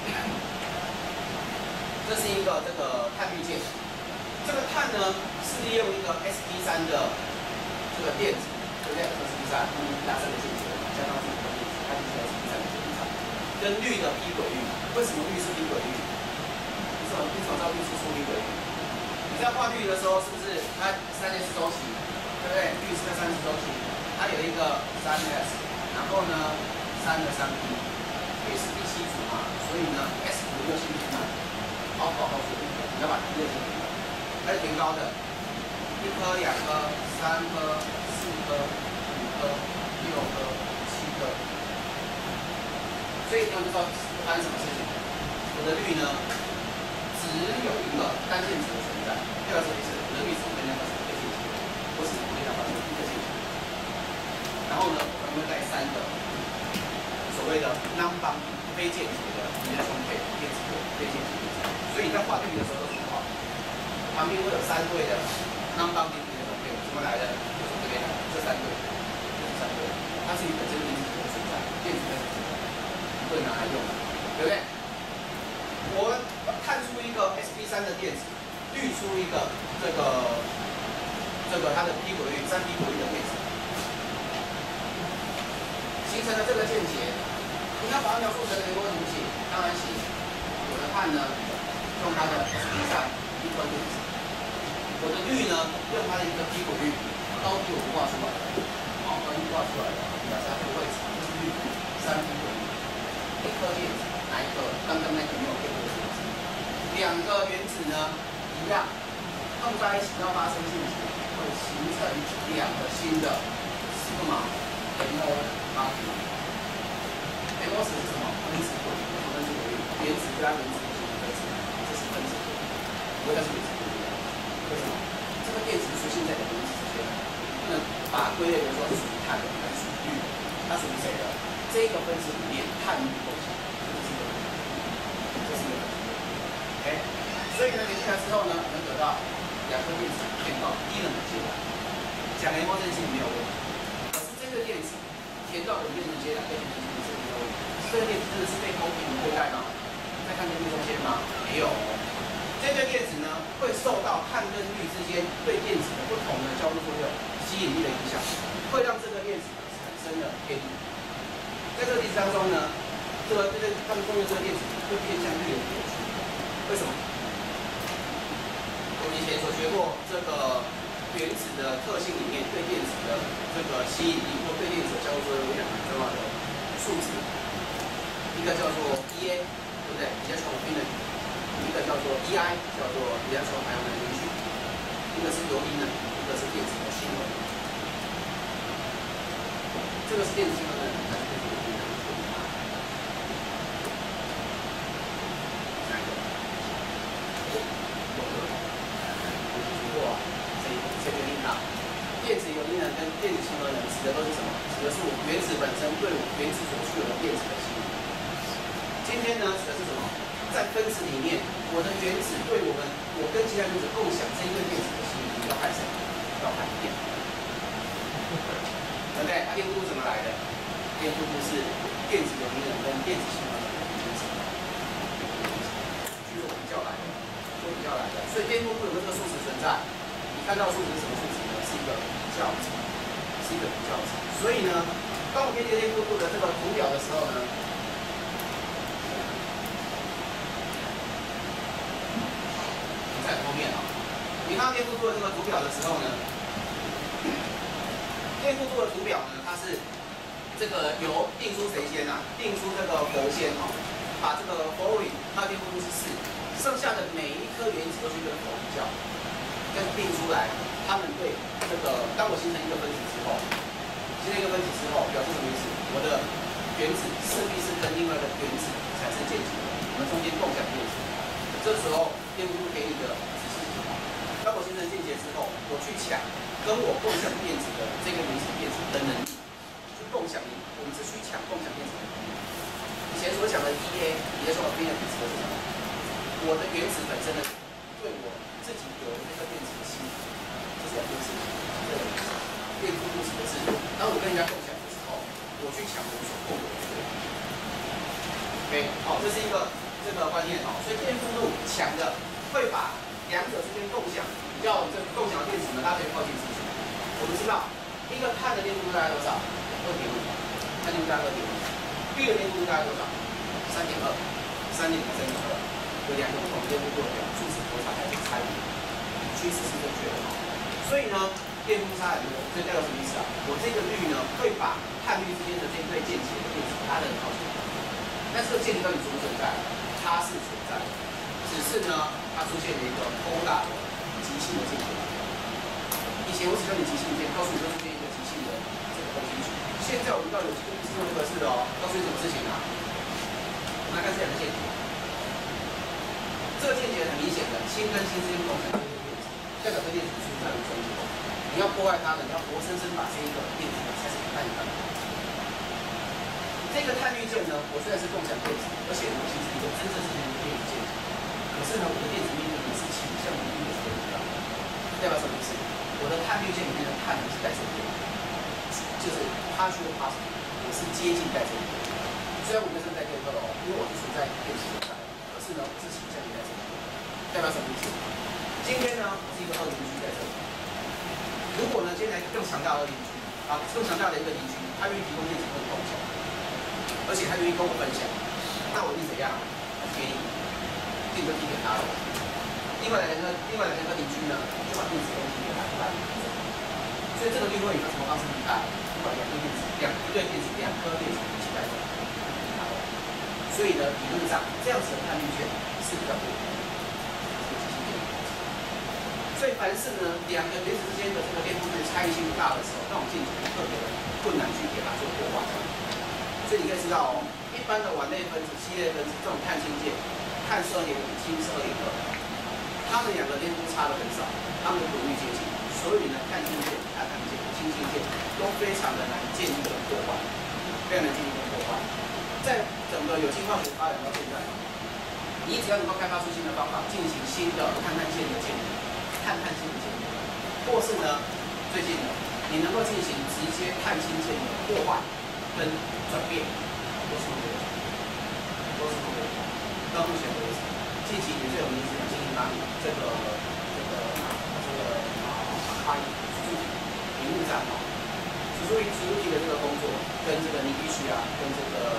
这是一个这个碳氯键，这个碳呢是利用一个 sp3 的这个电子，对不对？sp3，加上个键结，加上这个电子，它就是 sp3 的电子。跟氯的p轨域，为什么氯是p轨域？你怎么知道氯是出p轨域？你在画氯的时候，是不是它3s 周期，对不对？氯是在30周期，它有一个3s， 然后呢3的3p， 氯是第7组嘛，所以呢 s 图又是平嘛，好，你要把第6先平了，它是平高的，1颗、2颗、3颗、4颗、5颗、6颗、7颗。所以你们知道发生什么事情？我的氯呢，只有一个单键值的存在。第二个意思，我的氯只跟它发生一个键结，我只跟它发生一个键结。然后呢，我们会带3个所谓的 non-bonding 非键结的连充配电子的非键结电子。所以你在画氯的时候都怎么画？旁边会有3对的 non-bonding 连充配，怎么来的？就从这边来，这3对，这3对，它是一个真电子的存在，电子的存在。会拿来用，对不对？ 我们探出一个 sp3 的电子，滤出一个这个它的 p 轨率3p 轨率的电子，形成了这个键结。你要把它描述成联络图形，当然行。我的碳呢，用它的 sp3 一颗电子，我的氯呢，用它的一个 p 轨率，高低我不画出来了，好，高低画出来了，表示它这个位置，这是氯3p 轨率，一颗电子，哪一颗？刚刚那个没有变过的电子。两个原子呢一样，碰在一起要发生进行，会形成两个新的西格玛 NO 八体。NO 是什么？分子轨率，分子轨率，原子加原子形成分子，这是分子轨率，不会再是原子轨率了。为什么？这个电子出现在两个原子之间，不能把它归类为说是属于碳的，还是属于氯的？它属于谁的？这个分子里面碳氯共享，这是一个。OK， 所以呢，连起来之后呢，能得到两颗电子填到低能的阶段，讲联络这件事情没有问题。可是这个电子填到稳定的阶段，跟平行是没有问题。这个电子真的是被公平对待吗？在看电力中间吗？没有。这个电子呢，会受到碳跟氯之间对电子的不同的交互作用、吸引力的影响，会让这个电子产生了偏离。在这个例子当中呢，他们共用这个电子会偏向氯的扭曲。为什么？我们以前所学过这个原子的特性里面，对电子的这个吸引力或对电子的交互作用有两个重要的数值，一个叫做 EA， 对不对？Electron affinity， 一个叫做 EI， 叫做 Electron ionization， 一个是游离能，一个是电子的氢能。这个是电子氢能还是电子游离能？电子游离能跟电子氢能指的都是什么？指的是我原子本身对我原子所具有的电子的吸引力。今天呢，指的是什么？在分子里面，我的原子对我跟其他原子共享这一对电子的吸引力，要看谁？要看电。对不对？电负度怎么来的？电负度是电子游离能跟电子氢能的原子去做比较来的，所以电负度有没有这个数值存在？你看到数值是什么数值呢？是一个比较值，是一个比较值。所以呢，当我给你电负度的这个图表的时候呢，在后面啊，你看到电负度的这个图表的时候呢，电负度的图表呢，它是这个由定出谁先啊？定出这个佛先哦，把这个佛里它的电负度是4，剩下的每一颗原子都去跟佛比较。跟定出来，他们对这个，当我形成一个分子之后，表示什么意思？我的原子势必是跟另外一个原子产生键结，我们中间共享电子。这时候电负度给你的指示是什么？当我形成键结之后，我去抢跟我共享电子的这个原子电子的能力，去共享我们是去抢共享电子的能力。以前所讲的 EA， 也就是说非常指的是什么？我的原子本身的对我自己有这个电子的吸引，这是两件事情。这个电负度指的是，当我跟人家共享的时候，我去抢我所共有的这个。OK， 好，这是一个这个观念哦。所以电负度强的会把两者之间共享比较这个共享的电子呢，它可以靠近自己。我们知道一个碳的电负度大概多少？2.5，碳电负度大概2.5。氯的电负度大概多少？3.2。有两个不同的电负度的表述是多少还是差异？趋势是正确的。所以呢，电负差很多，这代表什么意思啊？我这个氯呢，会把碳氯之间的这一对键结的电子拉得很靠近。但是这个键结到底存不存在？它是存在的，只是呢，它出现了一个偷大的极性的键结。以前我只教你极性键，告诉你说出现一个极性的这个东西。现在我们到有机物是用这个式的哦，告诉你什么事情啊？我们来看这两个键结。这个键结很明显的，氢跟氢之间共享这个电子，代表这电子存在于中间。你要破坏它的，你要活生生把这一个电子拆成碳一半。这个碳氯键呢，我虽然是共享电子，而且我形成一个真正是电子键，可是呢，我的电子密度也是倾向于氯的这个地方，代表什么意思？我的碳氯键里面的碳是带正电，就是partial positive， 我是接近带正电。虽然我们是带电荷哦，因为我是存在电磁上。可是是呢，是倾向于在这里，代表什么意思？今天呢是一个二邻居在这里，如果呢今天来更强大的二邻居啊，更强大的一个邻居，他愿意提供电子跟共享，而且他愿意跟我分享，那我一定怎样？便宜，电就递给他了。另外两个邻居呢，就把电子东西给他来。所以这个利润有什么方式离开？不管两个电子，两颗电子一起带走。所以呢，理论上这样子的看绿券是比较多的。所以凡是呢两个原子之间的这个电路对差异性大的时候，那种进程特别的困难去给它做破坏。所以你可以知道哦，一般的烷类分子、烯类分子这种碳氢键、碳12.5、氢12.2，它们两个电路差的很少，它们的频率接近。所以呢，碳氢键、碳键、氢氢键都非常的难建立跟破坏，非常难建立跟破坏。在整个有机化学发展到现在，你只要能够开发出新的方法，进行新的碳碳键的建立、碳碳氢的建立，或是呢，最近的你能够进行直接碳氢键的破坏跟转变，都是没有，到目前为止，近期也最有名是2氢180这个发言荧幕上哦，史书记的这个工作跟这个尼基许啊，跟这个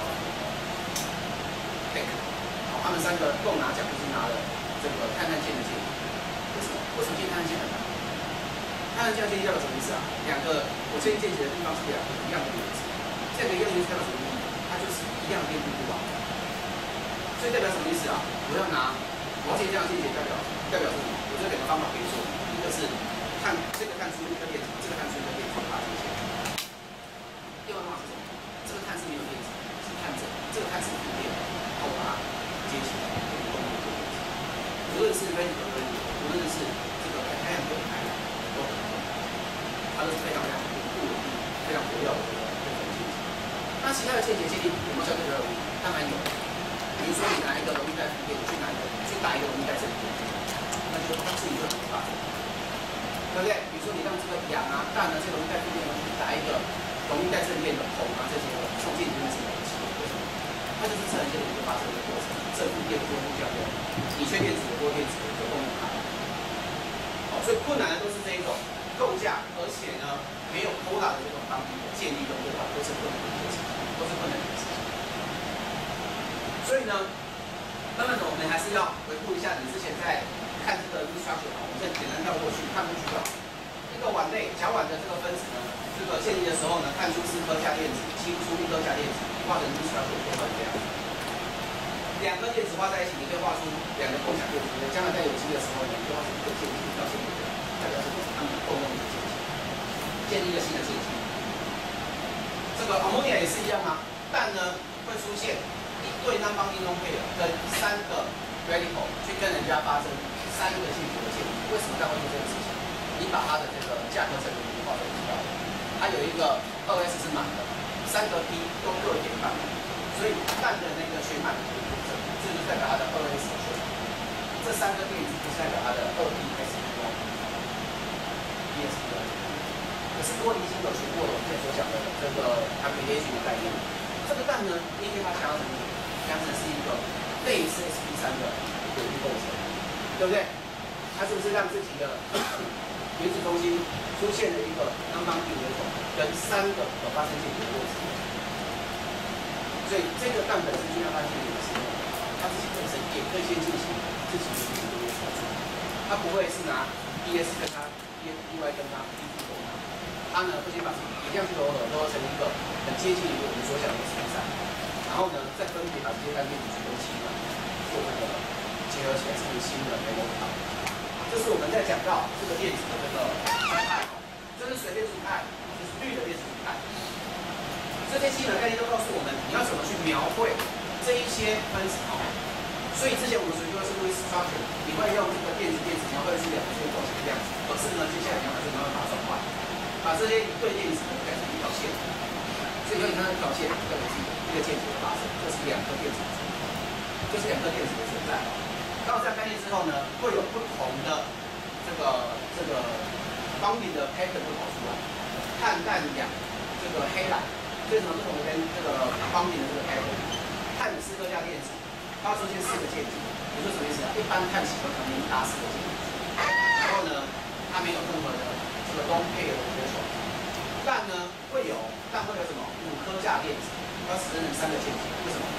Beck，他们3个共拿奖，就是拿了这个碳键的建议。为什么？为什么建碳键很难？碳键的建议代表什么意思啊？两个我建议见解的地方是两个一样的原子，这个一样的原子代表什么意义？它就是一样的电路啊。所以代表什么意思啊？我要建这样见解代表是什么？我就2个方法可以做，一个是这个碳出一个电子，这个碳出一个电子，把它接起来。第二个方法是什么？这个碳是没有电子，是碳正，这个碳是负电，然后把它接起来，无论是分子和分子，无论是这个开氧跟开氧，都很好，它都是非常不稳定、非常活跃的这种见解。那其他的见解建立有没有相对比较容易？当然有。比如说你拿一个容易带负电，去打一个容易带正电，那就它自己就很发生。对不对？比如说你让这个氧啊、氮啊这容易带负电的东西打一个容易带正电的汞啊这些送进里面是没有气，为什么？它就是自然界的一个发生的过程，正负电多互相用，你缺电子的多电子的就共用它。好，所以困难的都是这一种构架，而且呢没有偷懒的这种当地的建立跟规划都是困难的事情，都是困难的事情。所以呢，慢慢的我们还是要回顾一下你之前在看这个 structure， 我们再简单跳过去看过去就好。一个烷类甲烷的这个分子呢，这个建立的时候呢，看出4颗价电子，清出1颗价电子，画成 structure 就会这样。2个电子画在一起，你可以画出2个共享电子。将来在有机的时候呢，你就画出1个键体到键体，代表是它们共用的键体，建立一个新的键体。这个 ammonia 也是一样啊，氮呢会出现1对non-bonding lone pair 跟3个 radical 去跟人家发生3个性质的键体。为什么氮会做这个事情？你把它的这个价格成比例画出来，它有一个2s 是满的，3个 p 都各点半，所以氮的那个缺满这就代表它的2s 的缺满。这3个电子就是代表它的2ps 可是多离心有学过我们之前所讲的这个 application 的概念。这个氮呢，你可以把它想象成是一个类似 sp3 的轨迹构成，对不对？它是不是让自己的原子中心出现了一个non-bonding的跟3个可发生键体的位置？所以这个氮本身去让它建立的时候，它自己本身也可以先进行自己的一个操作，它不会是拿 ES 跟它 EY 跟它 ET 勾它，它呢会先把一样去揉合成一个很接近于我们所讲的sp3，然后呢再分别把这些单电子去跟氢做那个结合起来成为新的 metal。这是我们在讲到这个电子的这个形态，这是水电形态，这是氯的电子形态。这些基本概念都告诉我们你要怎么去描绘这一些分子哦。所以之前我们学过是 Lewis structure， 你会用这个电子描绘出2个构成的样子，可是呢，接下来你要把这个慢慢把它转换，把这些一对电子改成一条线。所以你看这条线代表是一个键体的发生，这是2颗电子，这是2颗电子的存在。到这样概念之后呢，会有不同的这个bonding的 pattern 会跑出来，碳氮氧这个黑蓝，所以什么不同的跟这个bonding的这个 pattern， 碳4颗价电子， 它会出现4个键结，也就是什么意思啊？一般碳锡合可能搭4个键结，然后呢，它没有任何的这个东配的缺口。氮呢会有什么5颗价电子，要只剩3个键结，为什么？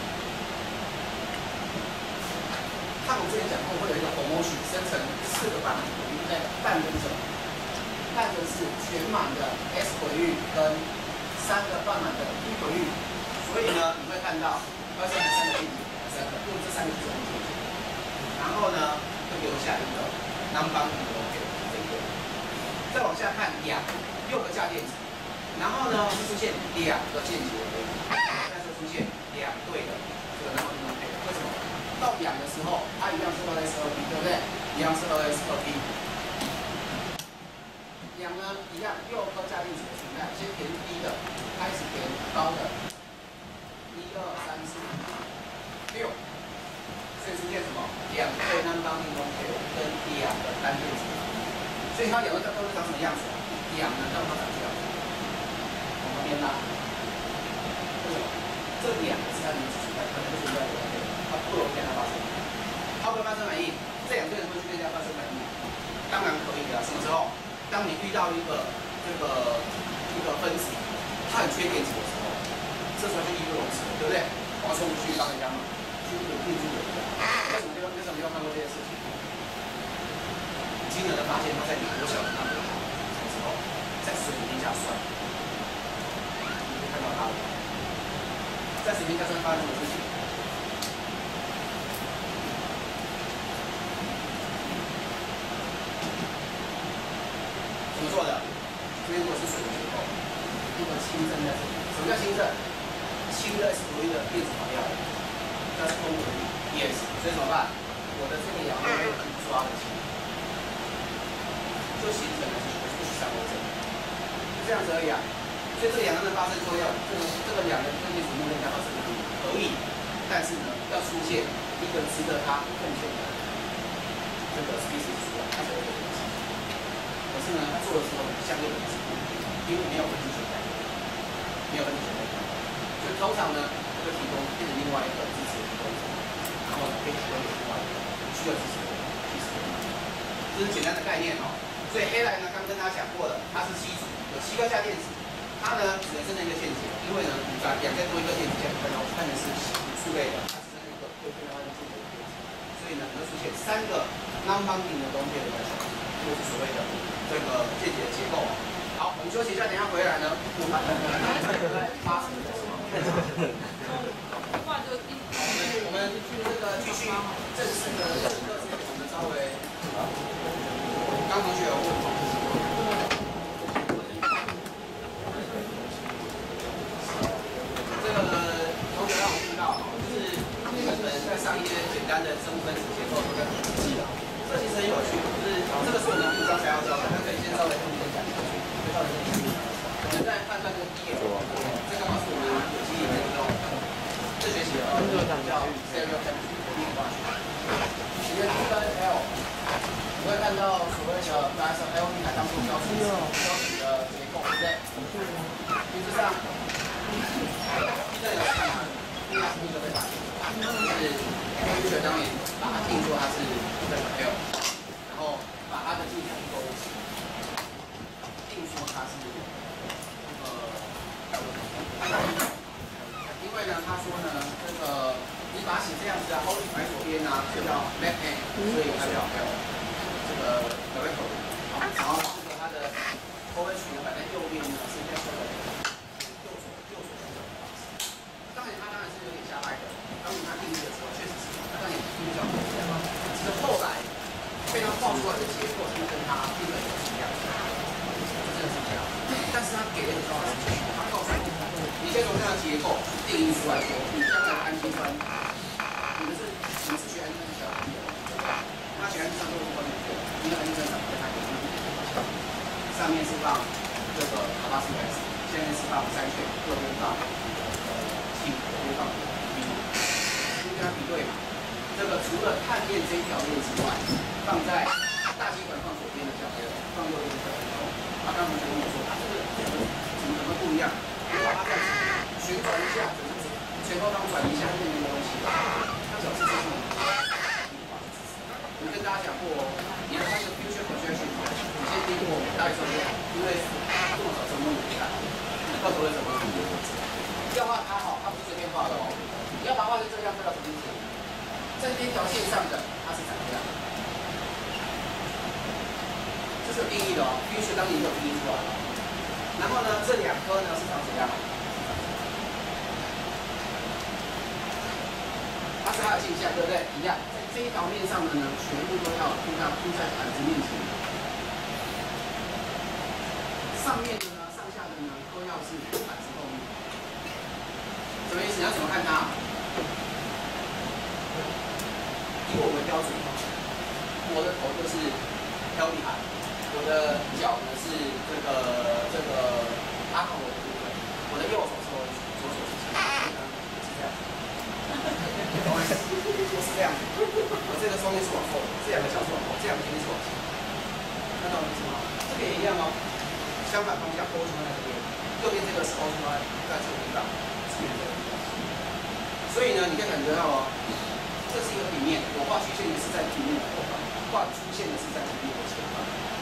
碳我之前讲过，会有一个红模序生成4个半满对不对？氮跟什么？氮的是全满的 S 轨域跟3个半满的 P 轨域，所以呢，你会看到会生成3个键结，3个，用这3个去做键结，然后呢，会留下一个 non-bonding 的 OK 这个，再往下看6个价电子。然后呢，会出现2个键结而已，但是出现2对的这个non-bonding OK，为什么？到氧的时候，它一样是 2s2p， 对不对？一样是 2s2p。氧呢，一样6颗价电子的存在，先填低的，开始填高的，1、2、3、4、6，所以出现什么？2对non-bonding OK跟2个单电子。所以它氧的都是长什么样子啊？氧呢，让它长这样子。旁边拉，为什么？这2个是它原子存在，可能不存在的，它不容易跟它发生。它会发生反应，这2对能不能去跟它发生反应？当然可以的。什么时候？当你遇到一个分子，它很缺电子的时候，这时候就义不容辞了，对不对？我要冲出去帮人家嘛，去定住人家。为什么没有看过这件事情？惊人的发现，它在美国小的那么好，什么时候？在水面下算。看到它了，在水面下算发生什么事情？怎么做的？这边如果是水的结构，一个氢正在这里。什么叫氢正？氢的 S 轨域的电子跑掉了，这是空轨域 ，yes。所以怎么办？我的这个氧没有去抓的氢，就形成了3欧正，就这样子而已啊。所以这2个能发生作用，这个2个分解主目能发生可以，但是呢，要出现一个值得它贡献的这个 species 出来，它才会有东西。可是呢，它做的时候相对很辛苦，因为没有分子学概念，没有分子学概念，所以通常呢，会提供变成另外一个支持的工程，然后呢，可以提供给另外一个需要支持的这是简单的概念哦。所以黑蓝呢，刚跟大家讲过了，它是7组，有7个价电子。它呢只能生成一个键结，因为呢，你把2再多一个电子键，看成是数类的，它只剩一个，会变成它的键结的电子，所以呢，会出现3个 non-bonding 的东西的存在，就是所谓的这个键结的结构。好，我们休息一下，等一下回来呢，我们发生了什么？我们这个继续正式的课程，我们稍微刚同学有问。同学让我听到，就是你们可能在上一些简单的生物分子结构都在统计啊，这其实很有趣，就是这个是我们平常才要教的，但可以先稍微跟你们讲一下，就稍微跟你们我们在判断这个 pH， 这刚好是我们有机里面的这学期叫 stereochemistry 的变化学，里面分 L， 你会看到所谓的 L 你还当做标准的结构，对不对？原则上。这有干嘛？它是一个被发现，就是科学当年把它定做它是这个 L， 然后把它的进程勾起，定说它是因为呢，他说呢，这个你把它写这样子啊 ，O 摆左边啊，就叫 left hand， 所以它叫 L， 这个 director， 然后这个它的 OH 呢摆在右边呢是叫做当然是有点瞎掰的。当你他定义的时候，确实是，他当年定义叫这样。只是后来被他画出来的结构是跟他定的是一样的，真的是这样。但是他给了一个重要的事情，他告诉你先从这样的结构定义出来说，你将来氨基酸，你们是学氨基酸小的，那学氨基酸都是关键的，因为氨基酸长在它有上面是放这个卡巴斯 S， 下面是放筛选，右边放。跟它比对嘛，这个除了碳链这一条链之外，放在大气管放左边的角度，放右边的角度。刚同学跟我说，这个怎么不一样？你把它这样旋转一下，前后方转一下，变成一个东西，它表示这是过哦，你要看一个 future projection， 你先听过大概说因为这么少成功你看，到时候会怎么样？要画它好，它不是随便画的哦。你要把它画成这样，这要怎么写？在这条线上的它是长这样，这是有定义的哦。future 当你有定义出来了，然后呢，这两颗呢是长怎样？它是它的镜像，对不对？一样，在这一条面上的呢，全部都要铺在板子面前。上面的呢，上下的呢，都要是板子后面。什么意思？你要怎么看它？以我为标准，我的头就是飘地海，我的脚呢是这个阿孔的部分，我的右手是我左手是这样。懂吗？我是这样，我这个双面是往后，这两个脚是往后，这两个前面是往前。看到了吗？这边也一样哦，相反方向勾出来这边，右边这个是勾出来在这个地方，这边这个地方。所以呢，你可以感觉到哦，这是一个平面，我画曲线的是在平面的后方，画出现的是在平面的前方。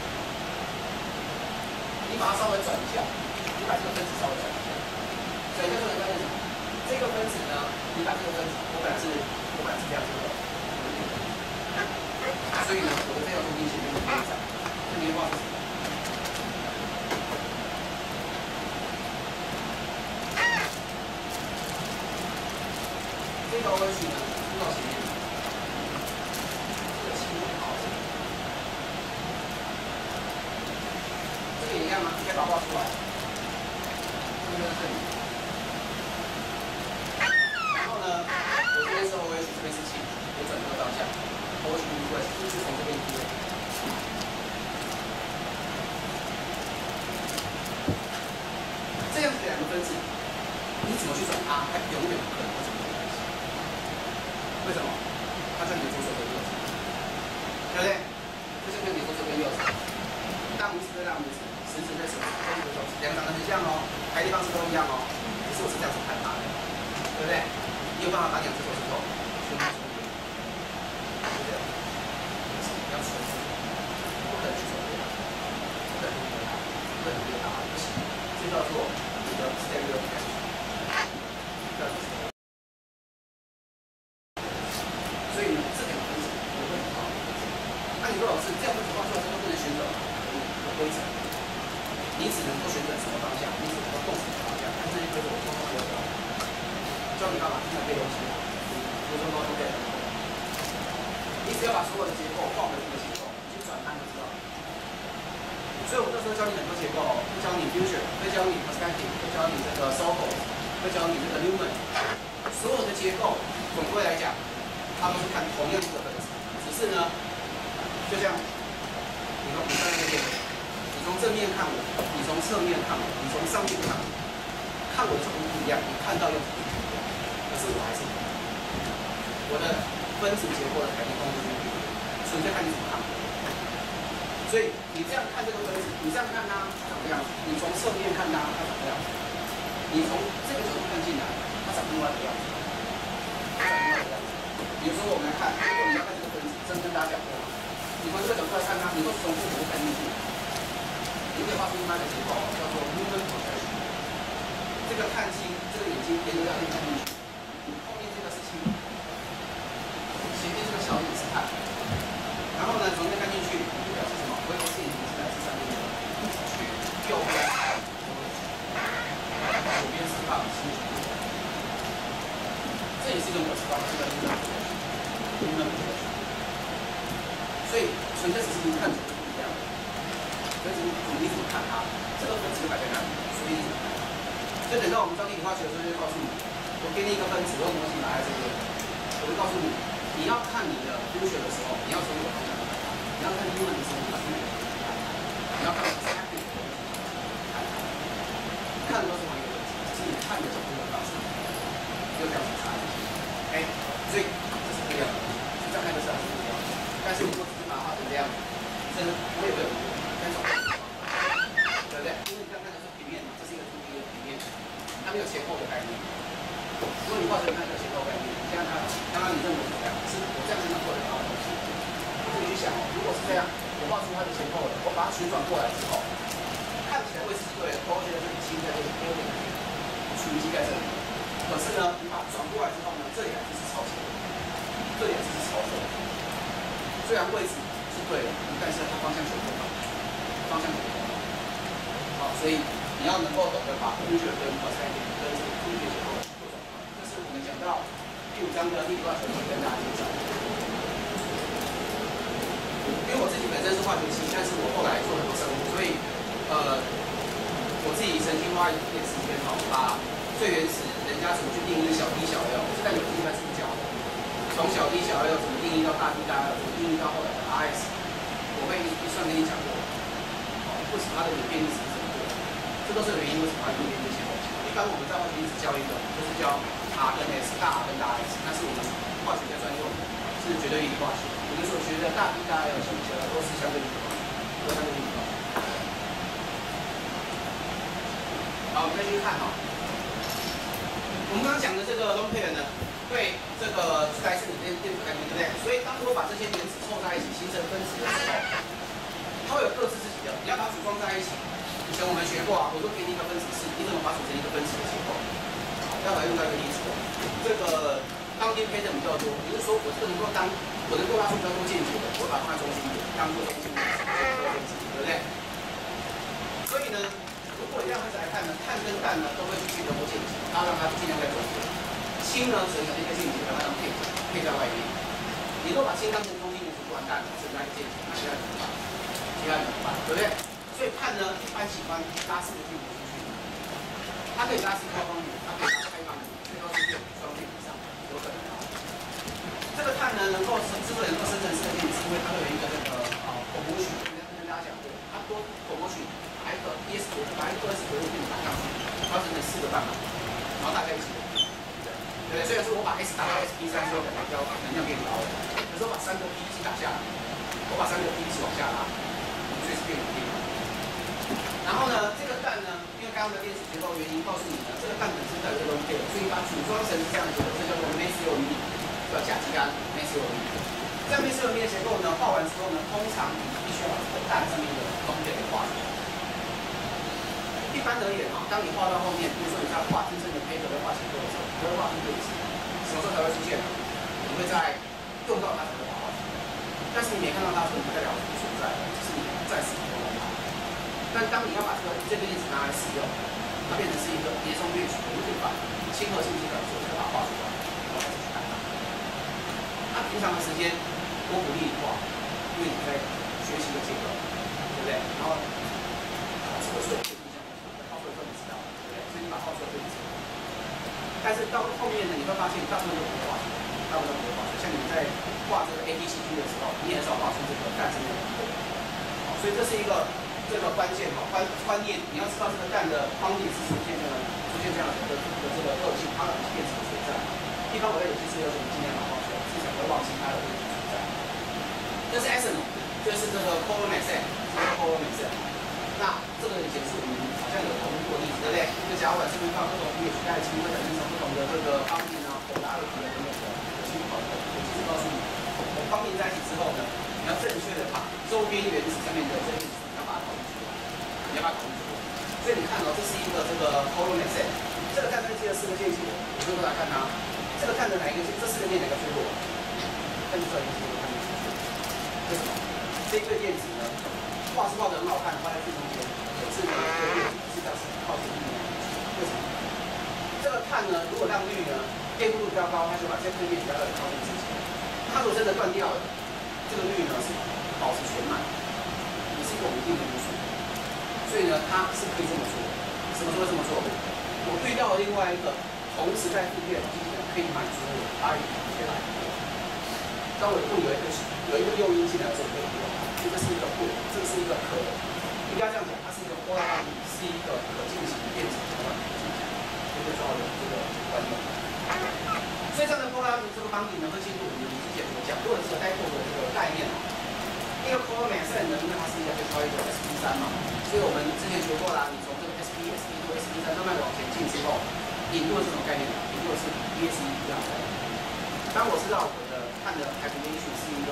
你把它稍微转一下，你把这个分子稍微转一下，转一下就能发现什么？这个分子呢，你把这个分子，我本来是这样子的，所以呢，我的这条中间线就是这样，这边画是什么？这条弯曲呢，铺到前面，这个气很好，这个也一样啊，你可以把它画出来，这个在这里。然后呢，我这边是 OS， 这边是气，我转这个方向 ，OS 就是从这边出来。这样子两个分子，你怎么去转它？它永远不可能会转在一起。为什么？它在你的左手跟右手，对不对？这就跟你左手跟右手，大拇指对大拇指，食指对食指，中指对中指，两个长得很像哦，排列方式都一样哦，只是我是这样子看它的，对不对？你有办法把两只手指头全部重叠，对不对？要重叠，不可能去重叠，不可能去重叠，不可能去打，不行，这叫做你的 stereotype。所以呢，这两个分子我会很好。那你说老师，这样分子画出来之后不能旋转有规则，你只能够旋转什么方向，你只能够动什么方向，但这些规则我通通都有。教你干嘛？经常背东西，国中高中背很多。你只要把所有的结构放回这个结构，你去转它就知道了。所以我们那时候教你很多结构，会教你 fusion， 会教你 perspective， 会教你这个 Soho， 会教你这个 Newman， 所有的结构总归来讲，它都是看同样一个分子，只是呢，就像你站在这边，你从正面看我，你从侧面看我，你从上面看我，看我的角度不一样，你看到又不一样，可是我还是我的分子结构的排列方式，纯粹看你怎么看。所以你这样看这个分子，你这样看它，它长这样子；你从侧面看它，它长这样子；你从这个角度看进来，它长另外一个样子。它长另外一个样子。比如说我们来看，如果你要看这个分子，真跟大家讲过嘛，你从这个角度来看它，你都是从这个角度看进去，你可以画出另外一个结构，叫做 Newman projection。这个看清，这个眼睛沿着这条线看进去，后面这个是清，前面这个小眼是看。然后呢，从这看进去，就表示什么？微流线是来自上面的去右边，左边是放清楚。这也是一种表示方式的一个所以纯粹只是看角度不一样，所以你怎么看它，这个分子就摆在那里，随便你怎么看。就等到我们教地理化学的时候，就会告诉你，我给你一个分子，我用东西拿在这边，我会告诉你，你要看你的fusion的时候，你要从这个方向看它；你要看Newman的时候，你要从这个方向看它；你要看perspective的时候，看它。看的都是同一个分子，只是你看的角度的方式，就这样子差异。OK， 所以这是不一样的，是这样看的是还是不一样的。但是如果只是把它画成这样，真的我也会有跟手，对不对？因为你刚看的是平面嘛，这是一个2D的平面，它没有前后的概念。如果你画成那个前后概念，你这样看，刚刚你认为怎么样？是我这样才能做得到的东西。你去想哦，如果是这样，我画出它的前后了，我把它旋转过来之后，看起来位置是对的，我觉得这里心在这里，有点处于膝盖这里。可是呢，你把它转过来之后呢，这里还是朝前，这里还是朝正。虽然位置是对的，但是它方向全错了，方向全错了。好，所以你要能够懂得把工具跟cosine跟这个空间结构做转换。这是我们讲到第5章的第2段学会跟大家介绍。因为我自己本身是化学系，但是我后来做很多生物，所以我自己曾经花一点时间把最原始人家怎么去定义小 d 小 l， 这在有地方是教的。从小 d 小 l 怎么定义到大 d 大 l， 怎么定义到后来的 rs， 我会一算跟你讲过。为什么它的演变历史是这么多？这都是原因，为什么它演变这些东西？一般我们在化学历史教一个，就是教 R 跟 S， 大 R 跟大 S， 但是我们化学家专用是绝对力化学。我们所学的大 D 大 L 小 d 都是相对力化学，都相对力化学。好，我们再去看哈。我们刚刚讲的这个 lone pair 呢，对这个来自你电子概念，对不对？所以当我把这些原子凑在一起形成分子的时候，它会有各自自己的，你要把它组装在一起。以前我们学过啊，我说给你一个分子式，你怎么把它组成一个分子的结构？好，待会用到一个例子。这个当今配的比较多，也就是说我这个能够拉出比较多键结的，我把它放在中心点，当做中心点，对不对？所以呢，如果这样分子来看呢，碳跟氮呢都会去取得多键结，它让它尽量在中间。氢呢，只能有一个键结，把它配在外面。你如果把氢当成中心点，就完蛋了，只剩一个键结，那其他怎么办？其他怎么办？对不对？所以碳呢，一般喜欢拉4个键结出去，它可以拉4个方面，它可以拉开方面，最高是双键以上，有可能啊。这个碳呢，之所以能够生成4个键结，是因为它会有一个口模群，跟大家讲过，它多口模群把一个 ES 轴，把一个 S 轴给打上去，它生成4个半码，然后大家一起。对，虽然说我把 S 打到 SP3之后，能量变高了，可是我把3个 P 一起打下来，我把3个 P 一起往下拉，所以是变稳定。然后呢，这个氮呢，因为刚刚的电子结构原因告诉你呢，这个氮本身在这个lone pair，所以把组装成这样的结构，这叫做 methylamine， 叫甲基胺 methylamine。这样 methylamine的结构呢，画完之后呢，通常你必须要把这个氮上面的lone pair给画出来。一般而言啊，当你画到后面，比如说你在画真正的 paper 在画结构的时候，你会画出对子，什么时候才会出现呢？你会在用到它才会画出来。但是你没看到它的时候，不代表不存在，只是你暂时没有用它。但当你要把这个粒子拿来使用，它变成是一个叠中列取的一个把亲和性结构的时候，才把它画出来，然后再去看它。那平常的时间，我鼓励你画，因为你在学习的结构，对不对？然后这个是号出来之后你知道，对不对？所以你把号出来就知道。但是到后面呢，你会发现大部分都不会画出来，大部分都不会画出来。像你在画这个 ATCG 的时候，你也很少画出这个氮正面的结构。好，所以这是一个关键观念，你要知道这个氮的方体是出现这样的这个特性，它的变质存在。一般我在有些资料中尽量把它画出来，至少不会忘记它的变质存在。这是 ethanol， 这是这个 chloromethane， 这个 chloromethane。那这个以前是我们好像有同过例子，对不对？一个甲烷是不是放不同pH带氢会产生不同的这个方面呢？火拉的等等的气泡的。我只是告诉你，方面在一起之后呢，你要正确的把周边原子上面的这些元素，你要把它考虑出来，你要把它考虑出来。所以你看哦，这是一个这个 chloromethane， 这个碳酸基的4个键结，我就过来看它，这个碳的哪一个键？这4个键哪个最弱？看出来一个这个碳的最弱。为什么？这个电子呢？画是画得很好看，画在最中间，可是呢，这个电子是表示靠近力量。为什么？这个碳呢，如果让氯呢电弧度比较高，它就把这个电子要靠近自己。它如果真的断掉了，这个氯呢是保持全满，也是一个稳定的因素。所以呢，它是可以这么做。什么时候会这么做？我遇到了另外一个同时在负电机可以满足我它也来。当我有一个诱因进来的时候，可以用。这是一个不，这是一个应该这样讲，它是一个波浪方体，是一个可进行电子交换的进行，这个重要的这个观念。所以这样的波浪这个方体呢，会进入我们之前所讲过的这个带过的这个概念哦。因为 chloromethane 呢，因为它是一个被超越的 sp3 嘛，所以我们之前学过啦，你从这个 sp2 sp3 慢慢往前进之后，引入的是什么概念呢？引入的是 ES1 这样的概念。当我知道我的看的还不进去，是一个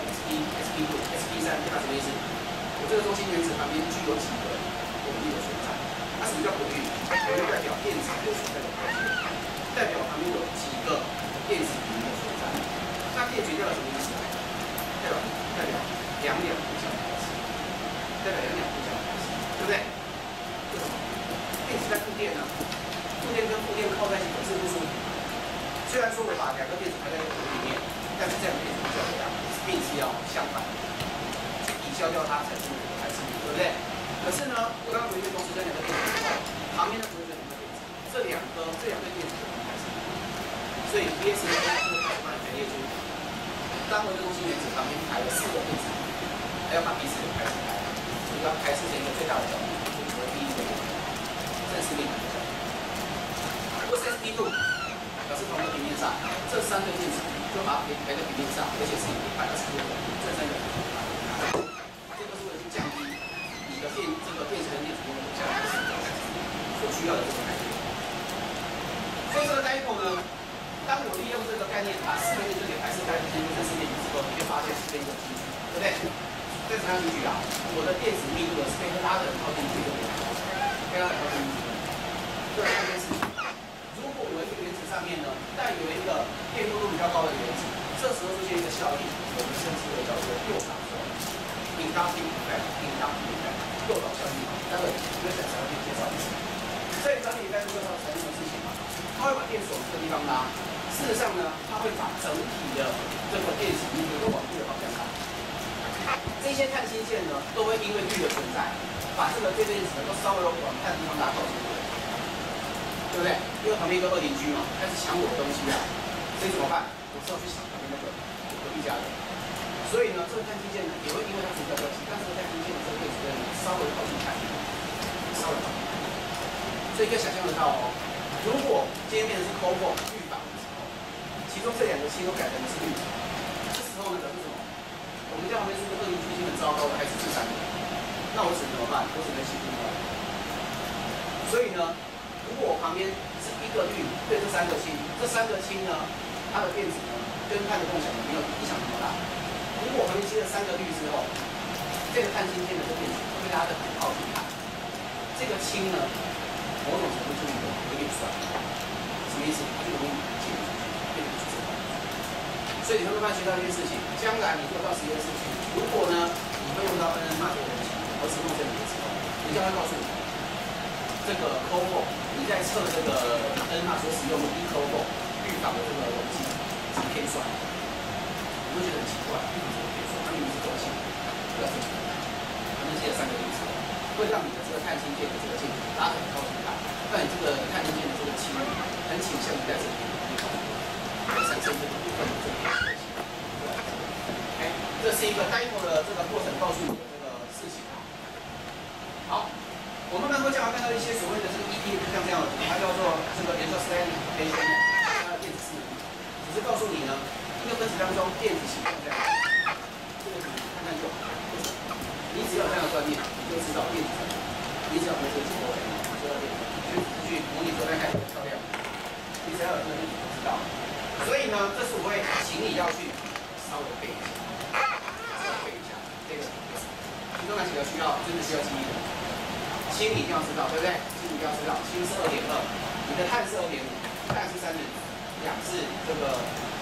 SP2、SP3，它什么意思？我这个中心原子旁边具有几个轨率的存在。它什么叫轨率？轨率代表电子有存在的条件，代表旁边有几个电子频的存在。那电绝对什么意思？代表两两互相排斥，代表两两互相排斥，对不对？为什么？电子在负电呢？负电跟负电靠在一起总是不舒服。虽然说我把两个电子排在一个里面，但是这样的电子比较怎样？并是要相反，去抵消掉它产生的排斥力，对不对？可是呢，我刚刚回去同时这两个电子之后，旁边呢不是这两个电子，这两个电子就能排斥力，所以 PS 呢就会开始把它排列出。当我的中心原子旁边排了4个电子，还要把彼此给排斥开，所以要排斥成一个最大的角度，就是说第一个正式面的角度。如果是 SP2，表示同一个平面上，这3个电子就把它排在平面上，而且是以120度的正三角形。这个是为了去降低你的电子跟电子间的相对性所需要的这个概念。所以这个 dipole 呢，当我利用这个概念把4个电子给排斥开，进入正式面之后，你就发现是跟一个积聚，对不对？这怎么样积聚啊？我的电子密度呢是被拉的靠进去的，被拉的靠进去的。对，这件事情。如果我一个原子上面呢带有一个电路比较高的原子，这时候出现一个效应，我们称之为叫做诱导效应 （inductive effect）。诱导效应，待会会在产品介绍一次。所以产品在做到什么事情嘛？它会把电锁这个地方拉。事实上呢，它会把整体的这个电子密度都往绿的方向拉。这些碳氢键呢，都会因为绿的存在，把这个电子呢都稍微往碳地方拉靠近。对不对？因为旁边一个恶邻居嘛，开始抢我的东西啊，所以怎么办？我是要去抢旁边那个隔壁家的。所以呢，这个碳氢键呢也会因为它存在关系，但是碳氢键的这个电子呢稍微靠近碳，稍微靠近碳。所以可以想象得到哦，如果今天变成是 COVO 绿法的时候，其中这2个氢都改成是绿，这时候呢表示什么？我们家旁边是个恶邻居，很糟糕的，还是自杀的，那我只能怎么办？我只能洗净它。所以呢？如果我旁边是一个绿对这3个氢，这3个氢呢，它的电子呢跟碳的共享没有影响那么大。如果我旁边接了3个绿之后，这个碳氢键的这电子会拉得很靠近它，这个氢呢，某种程度就有点酸，什么意思？它就容易解出去，变成去正。所以你会慢慢学到一件事情，将来你做到实验室去，如果呢你会用到NMR这个东西，而是用这里的时候，人家会告诉你，这个 COVO。你在测这个NMR所使用的 eCOVO 绿岛的这个溶剂是偏酸，你会觉得很奇怪，为什么是偏酸？它明明是中性，不要这么，反正接了3个粒子，会让你的这个碳氢键的这个键拉得很靠近它，让你这个碳氢键的这个氢很倾向于在这里地方产生这个部分的这个电磁性。OK， 这是一个 dipole 的这个过程告诉你的这个事情。好。我们能够经常看到一些所谓的这个 ED， 像这样的，它叫做这个 electrostatic potential， 它的电子势能，只是告诉你呢，一个分子当中电子形状这样，这个你看看就好。你只要有这样的观念，你就知道电子，你只要没这个结构，你知道电子，你就去模拟出来看很漂亮。你只要有这个电子就知道。所以呢，这是我会请你要去稍微背一下，稍微背一下这个。其中哪几个需要真的需要记忆的？氢你一定要知道，对不对？氢你一定要知道，氢是2.2，你的碳是2.5，氮是3.4，氧是这个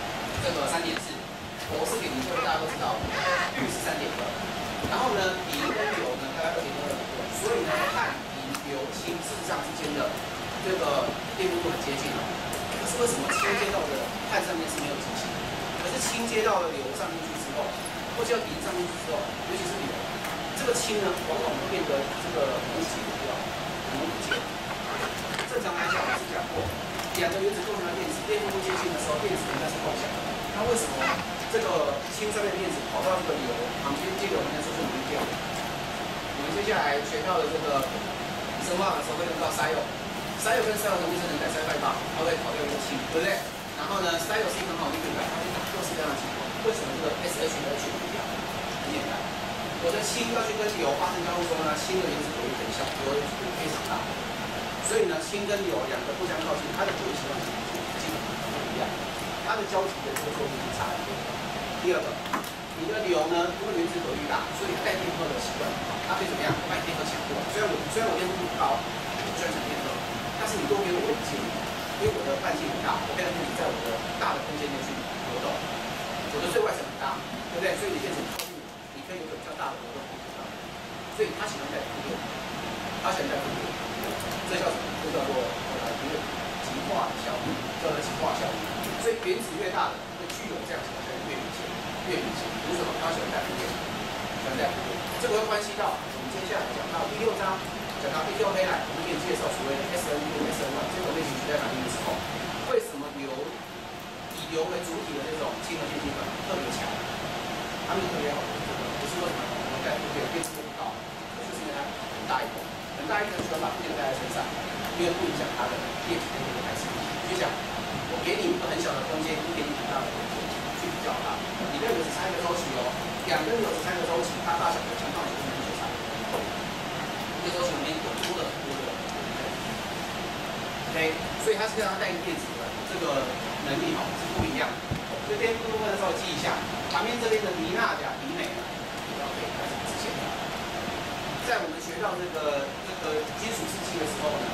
3.4，铂是0.0，这个大家都知道，氯是3.2。然后呢，磷跟硫呢大概2.2左右，所以呢，碳、磷、硫、氢事实上之间的这个电路都很接近了。可是为什么氢接到的碳上面是没有极性？可是氢接到了硫上面去之后，或者到磷上面去之后，尤其是硫。这个氢呢，往往会变得这个很解掉，很容易解。正常来讲，我是讲过，2个原子构成的电子，电路不接近的时候，电子应该是共享的。那为什么这个氢上面的电子跑到这个硫旁边接流的时候就容易掉？我们接下来学到的这个生化的时候会用到Sio跟Sio容易生成带塞拜棒，它会跑掉一个氢，对不对？然后呢，Sio是一个很好的例子，它是各式各样的情况。为什么这个 SH 和 H 不一样？很简单。我的氢要去跟硫发生交互中呢，氢的原子轨率很小，硫的原子轨率非常大，所以呢，氢跟硫2个互相靠近，它的轨率情况基本上都一样，它的交集的这个作用是差很多。 第二个，你的硫呢，因为原子核率大，所以带电荷的习惯，它可以怎么样？把你电荷强过。虽然我电荷不高，我喜欢讲电荷，但是你多给我不介意，因为我的半径很大，我可以让你在我的大的空间内去流动。我的最外层很大，对不对？所以你电子靠近我，你可以有个比较大的流动空间。所以它喜欢带负电，它喜欢带负电，这叫什么？这叫做极化效应，叫做极化效应。所以原子越大的，会具有这样子的越明显，越明显。为什么？它喜欢带负电，喜欢带负电。这个会关系到我们接下来讲到第6章，讲到第6黑来，我们可以介绍所谓的 SN6、SN1 这个类型取代反应之后，为什么以硫为主体的这种亲和性基本特别强？它们特别好的这个，不是说什么我们带负电电磁不高，就是因为它很大一口，很大一个喜欢把负电带在身上，因为不影响它的电子跟电的排斥。就讲，我给你一个很小的空间，不给你很大的空间去比较它。你跟有只差一个周期哦，两根有只差一个周期，它大小的相当于根本就差。一个周期里面有多的很多的，OK， 所以它是让它带电子的这个能力是不一样的。这边部分稍微记一下，旁边这边的锂钠钾锂镁呢，比较可以开始直线的。在我们学到这个金属制剂的时候呢，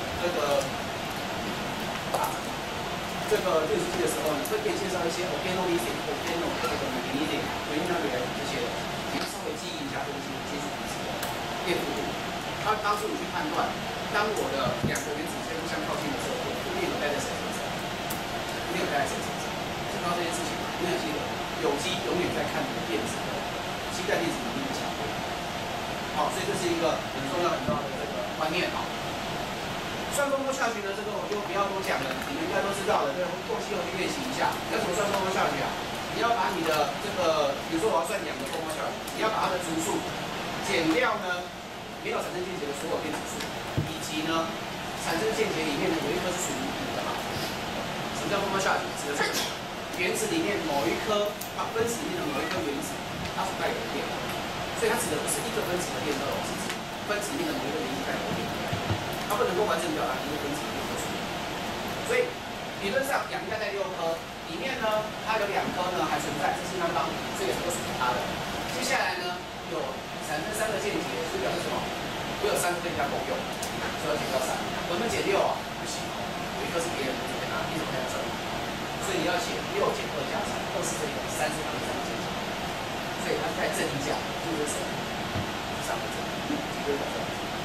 这个电子剂的时候呢，会给你介绍一些 organolising、organo 这个 magnesium、renewable 这些的，你要稍微记忆一下这个金属离子的电负度，它会帮助你去判断，当我的两个原子间互相靠近的时候，我负电有带在谁身上，负电有带在谁身上，知道这件事情吗？你要记得，有机永远在看你的电子的期待电子能力的强弱。好，所以这是一个很重要的这个观念啊。算风波下去呢，这个我就不要多讲了，你们应该都知道的。对，后期要去练习一下。要怎么算风波下去啊？你要把你的这个，比如说我要算2个风波下去，你要把它的族数减掉呢，没有产生间接的所有电子数，以及呢产生间接里面呢有一颗是属于无的嘛。什么叫风波下去？指的是什么？原子里面某一颗，分子里面的某一颗原子，它所带有的电荷，所以它指的不是一个分子的电荷，是指分子里面的某一个原子带有的电荷，它不能够完整表达一个分子的电荷数。所以理论上氧应该带6颗，里面呢它有2颗呢还存在，这是相当，这也是都属于它的。接下来呢有产生3个间接，是表示什么？我有3个跟人家共用，所以要减掉3。我们减6啊，不行哦，有一个是别人的，就给他，你怎么跟他算？所以你要写6减2加3，2是这个，3是它的3个间接，所以它在正一价，就是什么？上个正，几个表示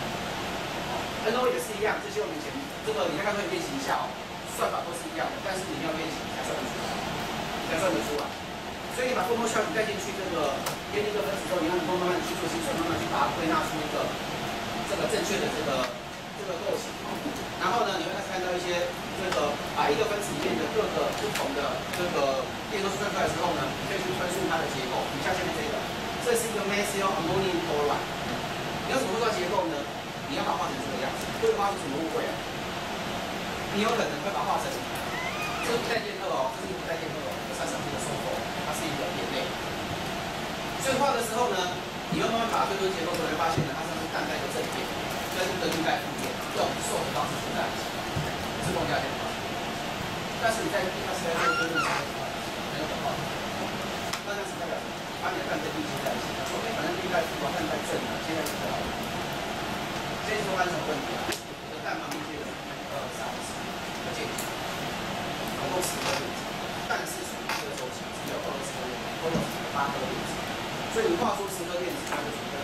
？NO 也是一样，这些我们这个你大概可以练习一下哦，算法都是一样的，但是你要练习才算得出来，才算得出来。所以你把风波效应带进去这个给你一个分子之后，你要能够慢慢的去做计算，慢慢去把它归纳出一个这个正确的这个构型。然后呢，你会开始看到一些把一个分子里面的各个不同的电荷数算出来之后呢，你可以去分数它的结构。你像下面这个，这是一个 methyl ammonium chloride， 你要怎么做到结构呢？你要把它画成这个样子，会发生什么误会啊？你有可能会把它画成，这是不带电荷哦，这是不带电荷哦，这是一个收获，它是一个眼泪。所以画的时候呢，你要慢慢把它对结构出来，发现呢，它上面淡淡的正电，跟德律带负电，这种受的方式存在一起，是共价电的方式。但是你在一开始在这个跟没有等号，那是代表把你的氮跟氯接在一起，说反正氯带负啊，氮带正啊，接在一起就好了。这是说发生什么问题啊？我的氮旁边接了1、2、3、4个键，总共10颗电子，氮是属于这个周期，只有20颗电子，都有8颗电子，所以你画出10颗电子，它就属于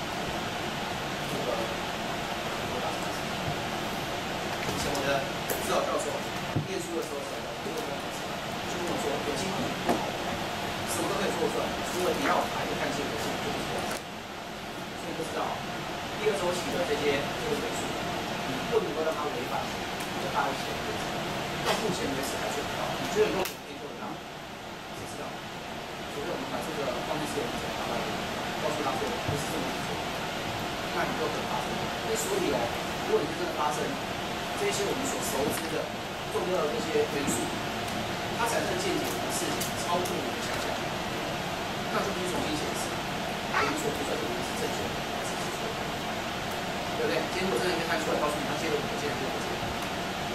以前我的指导教授念书的时候，就跟我说，有机体什么都可以做出来，除了你要把一个看见的性就不做。所以就知道第2周期的这些元素，你不能够让它违反你的大一些的规则。到目前为止还做不到，你觉得有可能可以做得到？谁知道？除非我们把这个放进实验室拿来告诉他说不是这么做，那你就可能发生。所以哦，如果你真的发生这些我们所熟知的重要的这些元素，它产生见解的事情超过我们的想象，那就必须重新显示，我们所推测的东西是正确的还是错的，对不对？结果真的可以看出来，告诉你它接了5个键，6个键，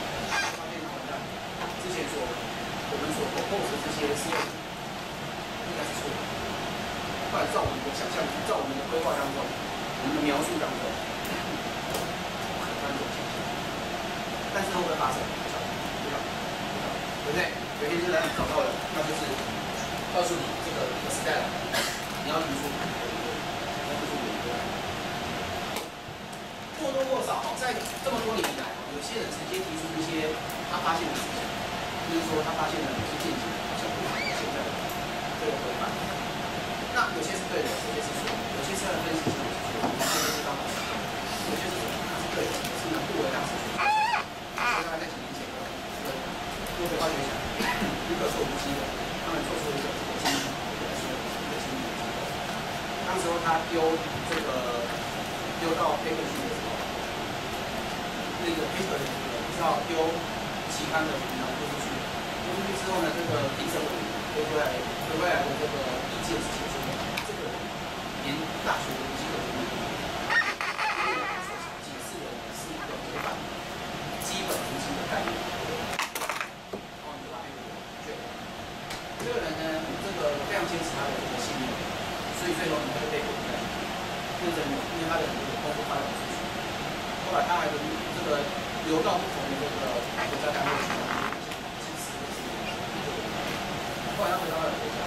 发现完蛋。之前我们所propose的这些实验，应该该是错的。不然照我们的想象，照我们的规划当中，我们的描述当中，不可能发生这种现象。但是会不会发生？不晓得，对不对？有一天真的找到了，那就是告诉你这个时代了，你要提出你的理论，你要提出你的理论。或多或少在这么多年以来，有些人直接提出一些他发现的事情，就是说他发现了有些见解好像不符合现在的这个规范。那有些是对的，有些是错的，有些是他的分析是错的，有些是刚好是对的，有些是他是对的，是呢不为当时所大概在几年前，多维化学奖一个做无机的，他们做出一个基因，一个基因的机构。当时候他丢到paper去的时候，那个 paper 的不是要丢期刊的，然后丢出去之后呢，这个评审委员回归来的这个意见是写说，这个连大学的无机的能力，因为他所解释的是一个违反基本无机的概念。然后你就把那个卷了。这个人呢，这个非常坚持他的这个信念，所以最后呢，他就被捕在。因为他的这个功夫发展出去，后来他还这个流到不同的这个国家单位去支持后来他回到了国家，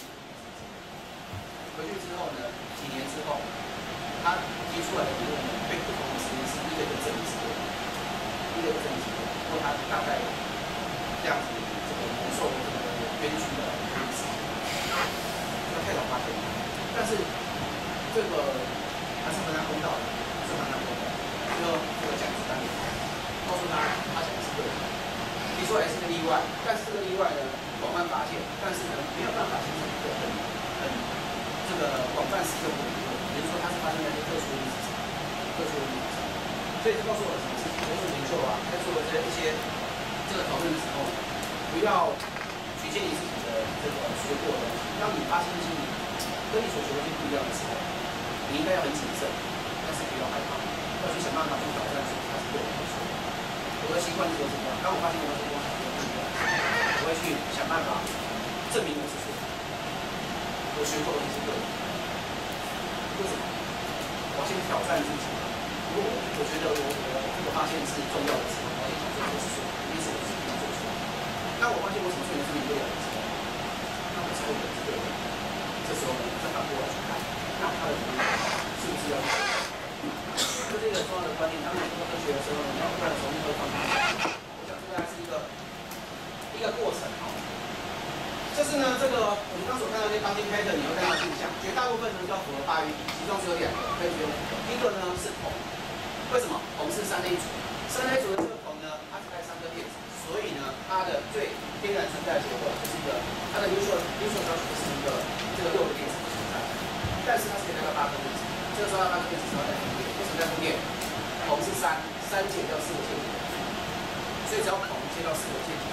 回去之后呢，几年之后，他提出来的理论呢，被不同的实验室一个证明是对的，一个证明是对的，不过他大概这样子这个蒙受这个冤屈的一个事情，这个太早发现了，但是这个。还是很难公道的，是很难公道的。就这个讲师单里告诉他讲的是对的，提出来是个例外，但是这个例外呢广泛发现，但是呢没有办法形成一个很这个广泛适用的理论，也就是说它是发生在一些特殊的历史上，所以这告诉我什么事情？学术研究啊，在做一些这个讨论的时候，不要局限于自己的这个学过的东西。当你发现一些跟你所学的东西不一样的时候，你应该要很谨慎，但是不要害怕，要去想办法去挑战说它是对的还是错的。我的习惯就是这样，当我发现我的成功很不一样，我会去想办法证明我是错的，我学过的东西是对的。为什么？我要先挑战自己。如果我觉得我这个发现是重要的时候，我要先挑战这是错的，因此我是一定要做出来。当我发现我什么事情是对的时候，那我才会是对的。这时候呢，再反过来去看。那他的能力是不是要？这是一个很重要的观念。当你做科学的时候，你要不断从一个方向。我想这个还是一个过程哈。这是呢，这个我们刚所看到的founding pattern，你会看到现象，绝大部分呢都符合8语体，其中只有2个可以不用符合。一个呢是铜，为什么？铜是3A 组，3A 组的这个铜呢，它只带3个电子，所以呢，它的最天然存在的结构就是一个它的usual structure是一个这个6个电子存在。但是它是可以带到8个电子，这个时候它8个电子是要带负电，为什么带负电？铜是3减掉4个键体，所以只要铜接到4个键体，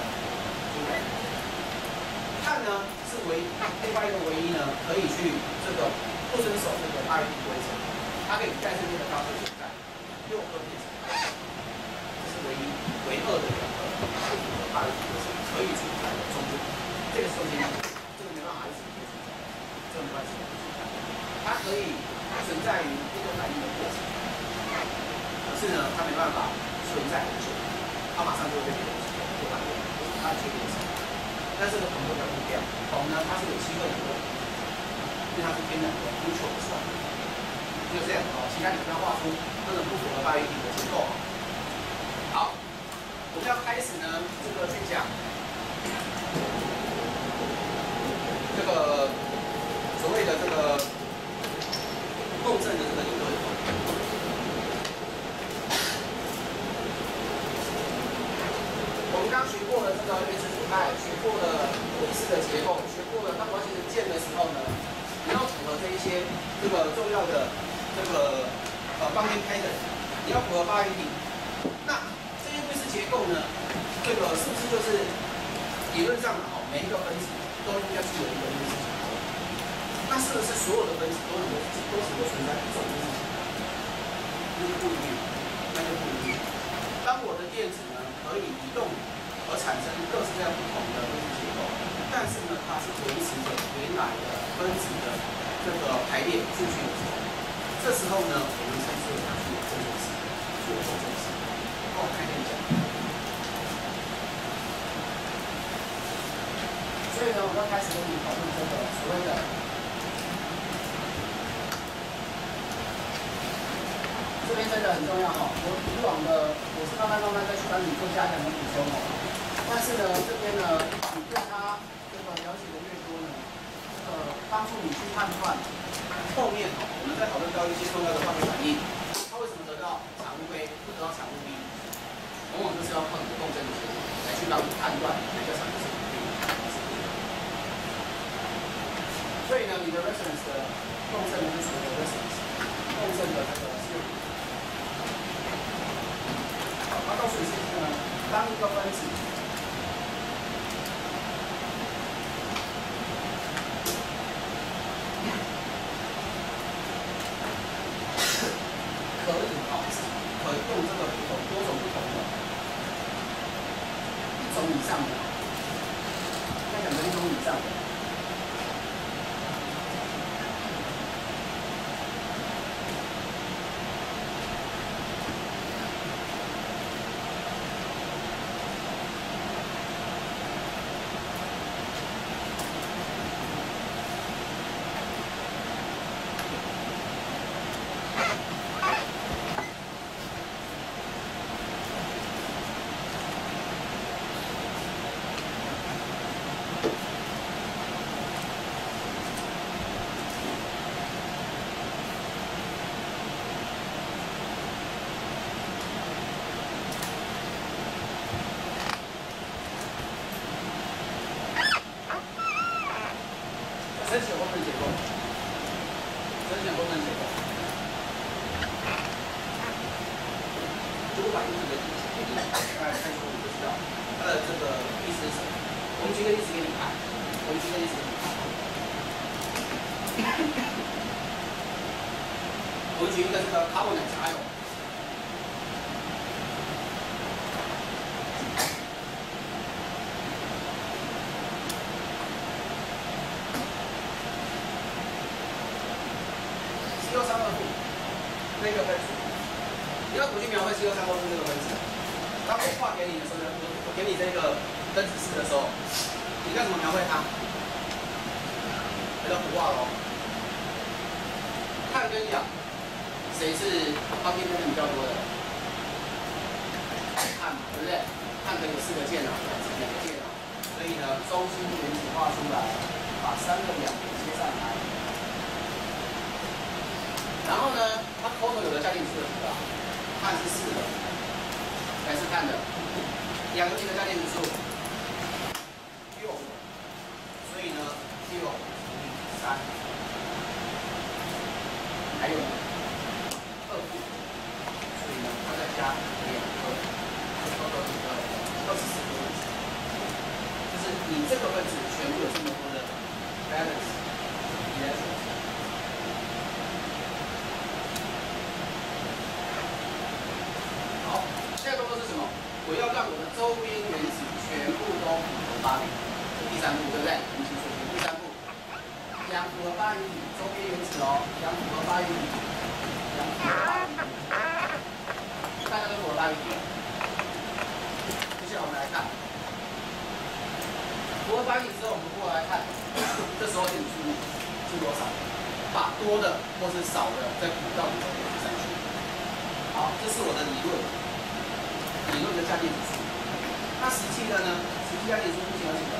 碳呢是另外一个唯一呢可以去这个不遵守这个8语体规则，它可以带这边的高度存在6个电子，这是唯2的2个不符合8语体规则可以存在的中间，这个是中间，这个没办法一直存在，这个没关系。它可以存在于一个反应的过程，可是呢，它没办法存在很久，它马上就会被破坏掉，它的缺点是。但是呢，铜就比较不一样，铜呢它是有机会的，因为它是天然的neutral的算，就这样哦。其他你不要画出各种不符合8语体的结构。好，我们要开始呢，这个去讲这个所谓的这个。共振的这个理论，我们刚学过了这个原子组态，学过了有意识的结构，学过了当完形成键的时候呢，你要符合这一些这个重要的这个founding pattern，你要符合8语体。那这些对式结构呢，这个是不是就是理论上每一个分子都应该具有一个对式结构？那是不是所有的分子都存在一种对式结构？那就不一定，那就不一定。当我的电子呢可以移动而产生各式各样不同的对式结构， 但是呢，它是维持着原来的分子的这个排列顺序的时候，这时候呢，我们称之为它具有共振式，具有共振式。我看一下。所以呢，我们要开始跟你讨论这个所谓的。这边真的很重要哈，我以往的我是慢慢再去帮你做加强的补充哦。但是呢，这边呢，你对它这个了解的越多呢，帮助你去判断后面哦，我们在讨论到一些重要的化学反应，它为什么得到产物 A 不得到产物 B， 往往就是要靠你的共振的结果来去帮你判断哪个产物是不对的。所以呢，你的 reference 的共振呢，就是你的 reference 共振的这个是。它告诉你是呢，当一个分子可以用这个多种不同的一种以上的，应该讲的一种以上的。申请功能结构，申请功能结构，如果把这个例子给你，大家看书你就知道它的这个意思是什么。我们举个例子给你看，我们举一个这个卡本奶茶油。CO3二负那个分子，你要怎么去描绘CO3二负这个分子？当我画给你的时候，我给你这个分子式的时候，你该怎么描绘它？回到图画喽。碳跟氧，谁是方面分比较多的？碳嘛，对不对？碳可以有4个键啊，2个键啊，所以呢，中心原子画出来，把3个氧接上来。然后呢，它口头有的价电子数的，碳是4的，还是碳的？2个键的价电子数6，所以呢6乘以3，还有呢2负，所以呢它再加2个，就口头有个24个分子，就是你这个分子全部有这么多的 balance electrons。这个动作是什么？我要让我的周边原子全部都符合巴比，第3步，对不对？我们清楚第3步，氧符合巴比，周边原子哦，氧符合巴比，氧符合巴比，大家都符合巴比。接下来我们来看，符合巴比之后，我们过来看，这时候电子数目是多少？把多的或是少的再补到你的原子上去。好，这是我的理论。理论的价电子数，那实际的呢？实际价电子数目前有几个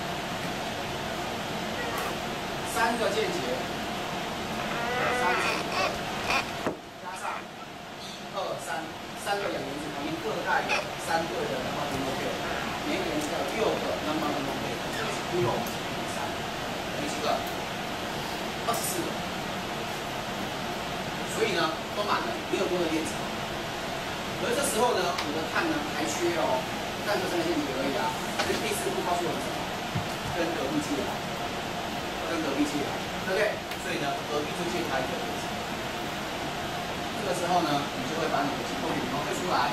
？3个键节，3乘以2，加上1、2、3，3个氧原子旁边各带有3对的number number， 每个原子有6个number number， 所以是6乘以3，等于几个？24个。所以呢，都满了，没有多的电子。而这时候呢，我的碳呢还缺哦，碳就3个键节而已啊。所以第4步告诉我们什么？跟隔壁借来，跟隔壁借来，对不对？所以呢，隔壁就借它一个位置。这个时候呢，你就会把你的结构给描绘出来。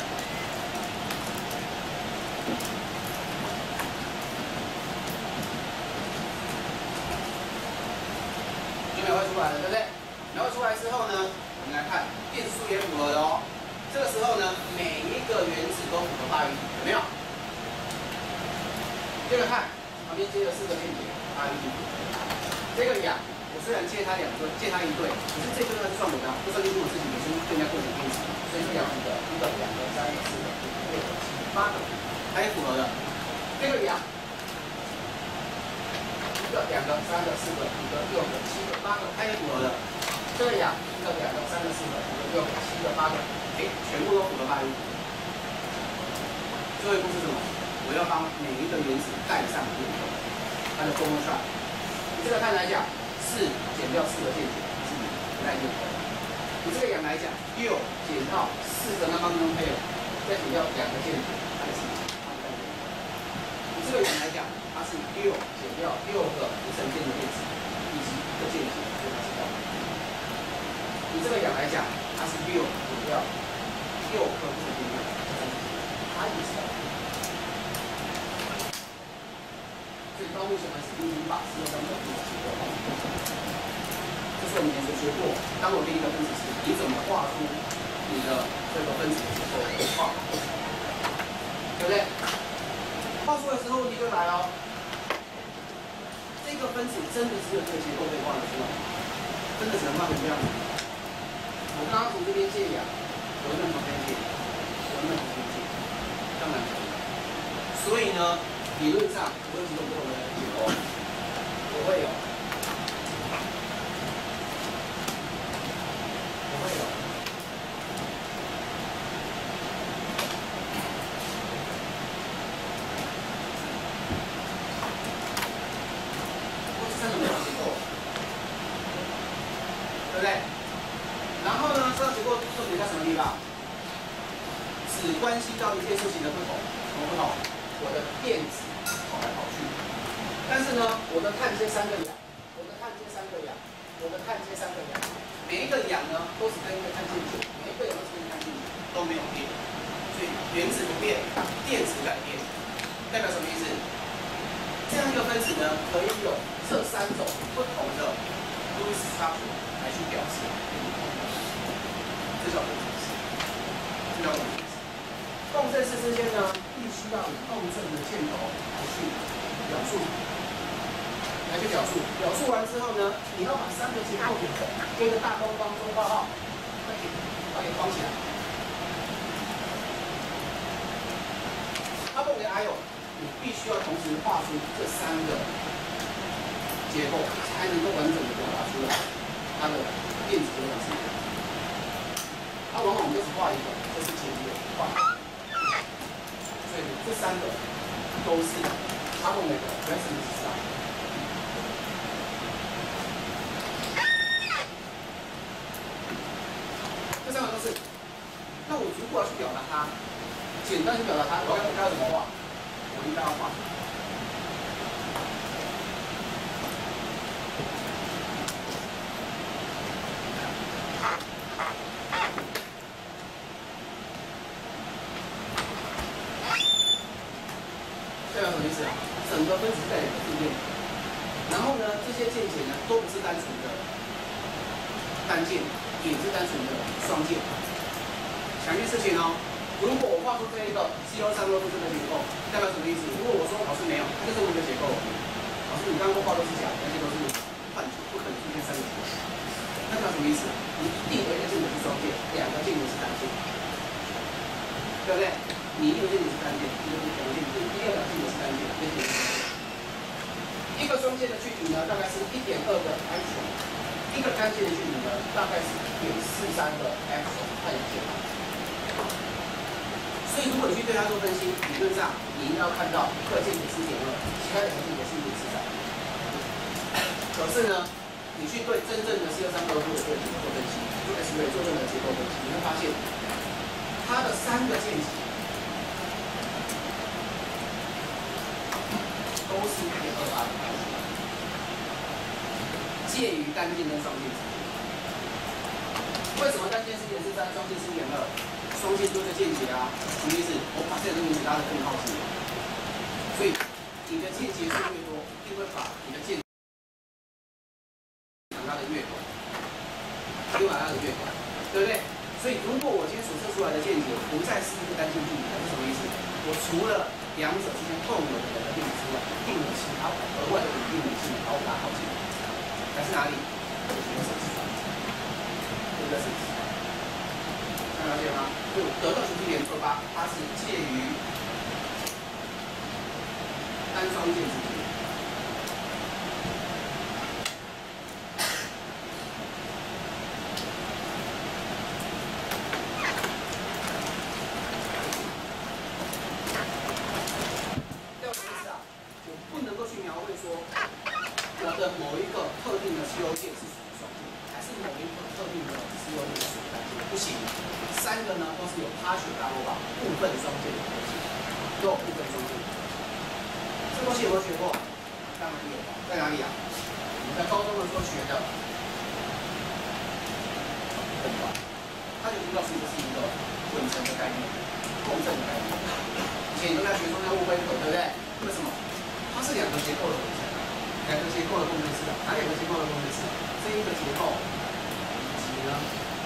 接着看旁边接了4个键节 R E， 这个氧我虽然借它2对，借它1对，可是这个呢是算我的，不算进去我自己本身更加个人因子，所以这两个1个、2个、3个、4个、5个、6个、7个、8个，它也符合的。这个氧1个、2个、3个、4个、5个、6个、7个、8个，它也符合的。这个氧1个、2个、3个、4个、5个、6个、7个、8个，全部都符合8一。最后一步是什么？我要帮每一个原子盖上电头，它的共用串。以这个碳来讲，4减掉4个键节是0，不带电头。以这个氧来讲，6减到4个刚刚中配了，再减掉2个键节，它也是0，它不带电头。以这个氧来讲，它是6减掉6个不成键的电子，以及1个键节，所以它是带电头。以这个氧来讲，它是6减掉6颗不成电子，它也是带电头。所以到目前为止，已经把4个3个结构好。这是我们以前学过，当我给你一个分子时，你怎么画出你的这个分子结构的画法，对不对？画出来的时候问题就来哦，这个分子真的只有这个结构可以画得出来，真的只能画成这样子。我刚刚从这边借氧，我能从这边借，我能从这边借，当然可以。所以呢，理论上不会提供给我们的结构，不会有，不会有。3种不同结构，对不对？然后呢，这个结构重点在什么地方？只关系到一件事情的不同，什么不同？我的电子跑来跑去，但是呢，我的碳接3个氧，我的碳接3个氧，我的碳接3个氧，每一个氧呢都只跟一个碳键结，每一个氧都是跟一个碳键结，都没有变，所以原子不变，电子改变，代表什么意思？这样一个分子呢，可以有这3种不同的 Lewis structure 来去表示，这叫共振式，这叫共振式。共振式之间呢，必须要以共振的箭头来去表述，表述完之后呢，你要把3个结构点跟一个大东方中括号，把它给框起来。它共给 I 你必须要同时画出这3个结构，才能够完整的表达出来它的电子结构是什么。它往往就只画一个，这是前面画。所以这3个都是它共的 resonance side。这3个都是。那我如果要去表达它，简单去表达它，我要怎么画？我应该要画。代表什么意思啊？整个分子带2个负电，然后呢，这些键节呢都不是单纯的单键，也是单纯的双键。想一件事情哦。如果我画出这一个 CO3 这个结构，代表什么意思？如果我说老师没有，它就是1个结构。老师，你刚刚画都是假的，那些都是幻觉，不可能出现3个结构。那代表什么意思？你一定有一个键是双键，2个键是单键，对不对？你1个键是单键，一个2个键，第2个键是单键，一个双键的距离呢，大概是1.2个 angstrom， 一个单键的距离呢，大概是1.43个 angstrom， 它有键。所以，如果你去对它做分析，理论上你应该要看到一个键节是1.2，其他2个键节是1.43。可是呢，你去对真正的CO3构筑的这个结构做分析，做 X 光做任何结构分析，你会发现它的3个键节都是1.28的，介于单键跟双键之间。为什么单键是1.43，双键是1.2？双键就是键节啊，什么意思？我把这个名词拉得更靠近，所以你的键节数越多，一定会把你的键拉得越短，一定把它拉得越短，对不对？所以如果我今天所测出来的键节不再是一个单键距离，那是什么意思？我除了两者之间共有的一个定值出来，定的信号，额外的定的信号把它靠近，还是哪里？这个是。了解吗？就得到垂直点2.8，它是介于单双键之间。要什么意思啊？我不能够去描绘说我的某一个特定的 CO 键是属于双键，还是某一个特定的 CO 键是属于单键，不行。3个呢都是有 partial double bond 部分双键的关系，都有部分双键。这东西有没有学过？当然有，在哪里啊？我们在高中的时候学的。它就已经告诉你这是一个混成的概念，共振的概念。以前你都在学中央误会可，对不对？为什么？它是2个结构的混成，2个结构的共振式，哪2个结构的共振式？这一个结构以及呢？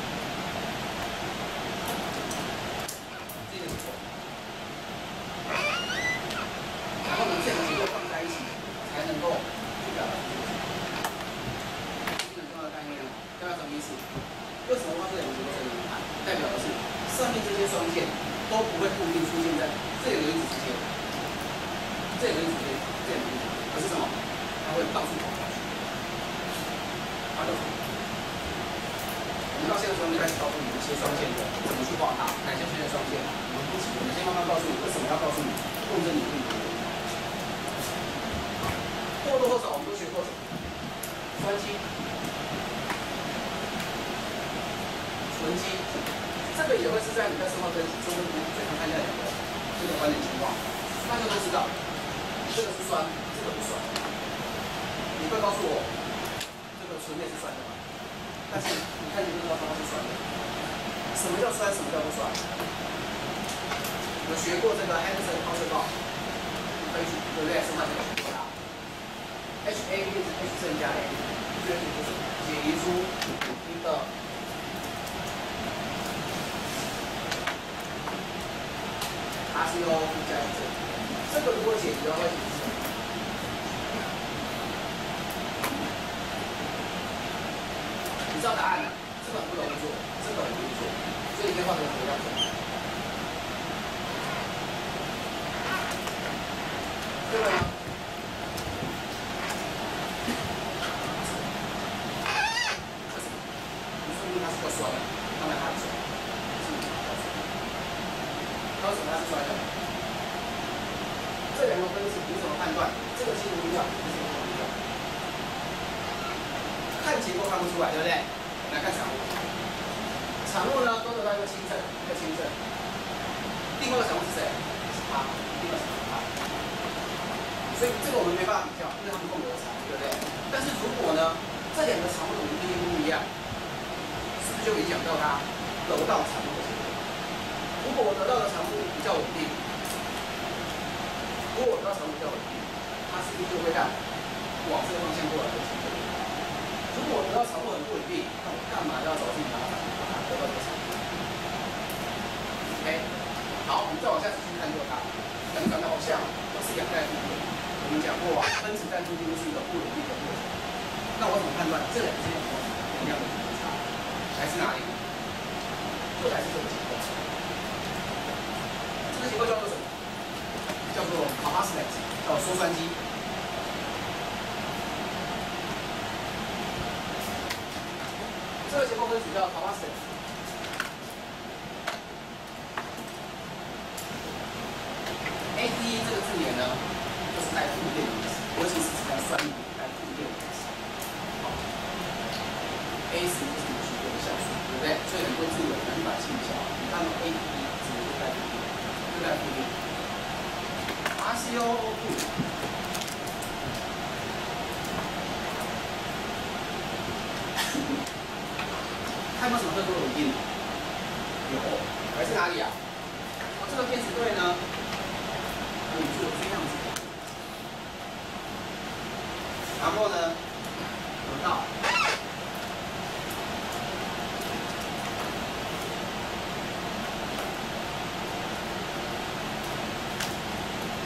然后呢，这2个结构放在一起，才能够去表达这个基本重要的概念了。代表什么意思？为什么画这2个结构成一盘？代表的是上面这些双键都不会固定出现在这2个因子之间，这2个因子之间，这2个因子，可是什么？它会到处跑下去。它就我们到现在时候就开始告诉你一些双键的怎么去画它，哪些出现双键，我们不急，我们先慢慢告诉你为什么要告诉你共振引力。或多或少我们都学过什么？酸基、醇基，这个也会是在你在生化跟中跟最常看见的这个关联情况，大家都知道，这个是酸，这个不酸。你会告诉我，这个醇类是酸的吗？但是你看你就知道它是酸的。什么叫酸？什么叫不酸？有学过这个 Henderson 抛射棒，对不对？生化这个学过它。HA 变成 H 正加 A， 这就是解离出一个RCO 加 H 正。这个如果解离的话会解什么？你知道答案了，这个很不容易做，这个很容易做，所以你可以画成什么样子？对吗？它是个酸的，当然它是酸，它为什么它是酸的？这2个分子你怎么判断？这个氢离子，这是氢离子。看结构看不出来，对不对？来看产物，产物呢都得到一个氢正，一个氢正。另外一个产物是谁？是它，另外一个是它。所以这个我们没办法比较，因为它们共有的产物，对不对？但是如果呢，这2个产物的稳定性不一样。就影响到它得到产物的结果。如果我得到的产物比较稳定，它是不是就会让往这个方向过来的情况？如果我得到产物很不稳定，那我干嘛要找自己麻烦，把它得到这个产物 ？OK， 好，我们再往下继续探究它。等等的好像都是2代互变。我们讲过啊，分子在中间是一个不稳定的过程。那我怎么判断这2个之间有没有能量的差？还是哪里？就还是这个结构。这个结构叫做什么？叫做 capacitance， 叫缩酸基。这个结构分子叫 capacitance。ATE 这个字眼呢，就是带负电的意思，尤其是指在酸里带负电的意思。好 ，A 是就是你学过的效数，对不对？所以很多字眼呢，你把它记一下。你看到 ATE 只能就带负电，就带负电。RCOO2，看有没有什么特殊的稳定？有，还是哪里啊？哦，这个电子对呢？稳住这样子，然后呢，得到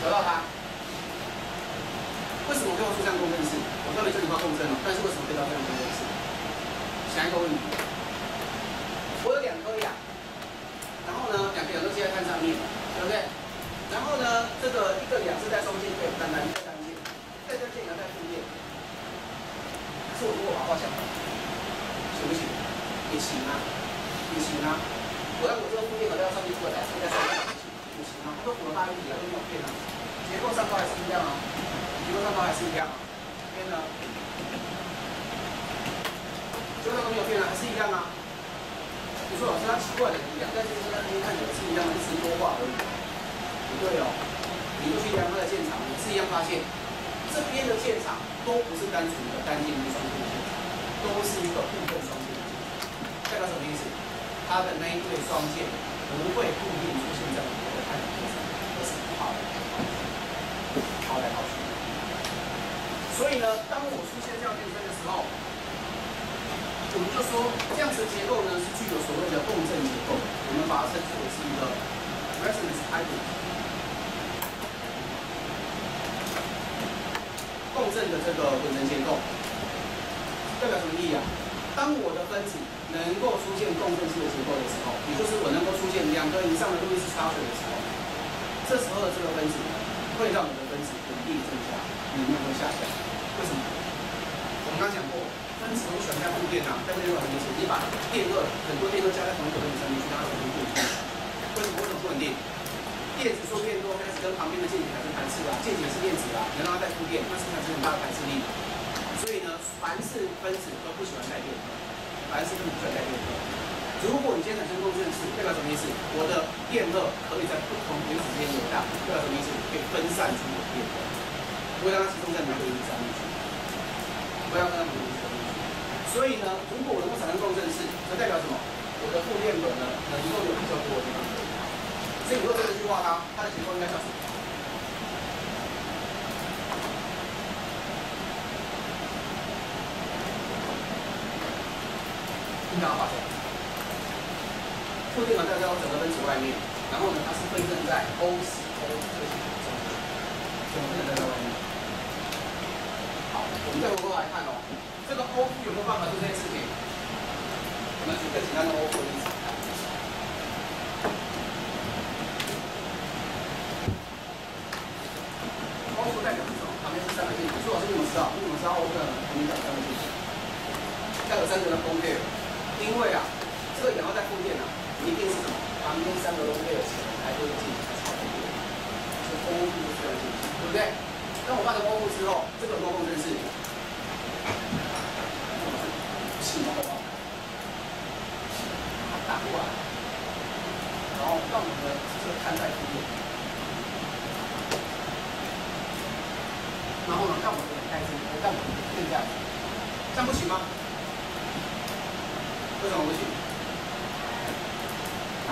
得到它。为什么会出这样共振式？我专门教你画共振哦，但是为什么会到这样共振式？想一个问题，我有2颗氧，然后呢，2个氧都接在碳上面，对不对？然后呢，这个一个氧是在双键，对，单一个单键，在这键也要在负键。可是我如果把它画小，行不行？也行啊，也行啊。我让我这个负电荷带到上面出来，现在上面不行啊，它都符合大原理啊，都没有变啊，结构上都还是一样啊。结构上都还是一样，变呢？结构上都没有变啊，还是一样啊。你说老师他奇怪的，2代线跟那边看起来是一样的，只是多画而已。不对哦，你就去量它的键场，你是一样发现，这边的键场都不是单纯的单键跟双键的键场，都是一个部分双键的键场。代表什么意思？它的那一对双键不会固定出现在我们的碳键上，而是跑来跑去。所以呢，当我出现这样变声的时候，我们就说这样子的结构呢是具有所谓的共振结构，我们把它称之为是一个 resonance hybrid。共振的这个混成结构，代表什么意义啊？当我的分子能够出现共振式的结构的时候，也就是我能够出现2个以上的路易斯差水的时候，这时候的这个分子会让我的分子稳定增加，能量会下降。为什么？我们刚讲过，分子都喜欢加负电啊，在这个很明显，你把很多电荷加在同一个分子上面去，让它稳定不稳定？为什么不稳定？电子受电多，开始跟旁边的键体产生排斥啊，键体是电子啊，能让它带负电，那是产生很大的排斥力。所以呢，凡是分子都不喜欢带电荷，凡是分子不喜欢带电荷。如果你今天产生共振式，代表什么意思？我的电荷可以在不同原子之间游荡，代表什么意思？可以分散出我的电荷。不会让它集中在某个原子上面去，不要让它某个原子上面去。所以呢，如果我能够产生共振式，这代表什么？我的负电荷呢能够有比较多的地方可以跑。所以如果这个去画它的结构应该叫什么？应该要画出来。负电荷在整个分子外面，然后呢，它是分振在 OCO 这个中间，整个分振在外面。好，我们再回过来看哦，这个 O 负有没有办法做这件事情？我们举个简单的 O 负的例子。O 负代表是什么？旁边是3个键体。朱老师你怎么知道？你怎么知道 O 负旁边代表3个键体？要有3个的公配，因为啊，这个氧要带负电啊，一定是什么？旁边3个公配的前来多的键体才超过电，是 O 负的这个键体，对不对？当我画成 O 负之后，这个有没有共振式？气毛把它打过来，然后让我们的这个碳带负电，然后呢，让我们的氧带负电，让我们的电价，这样不行吗？为什么不行？啊？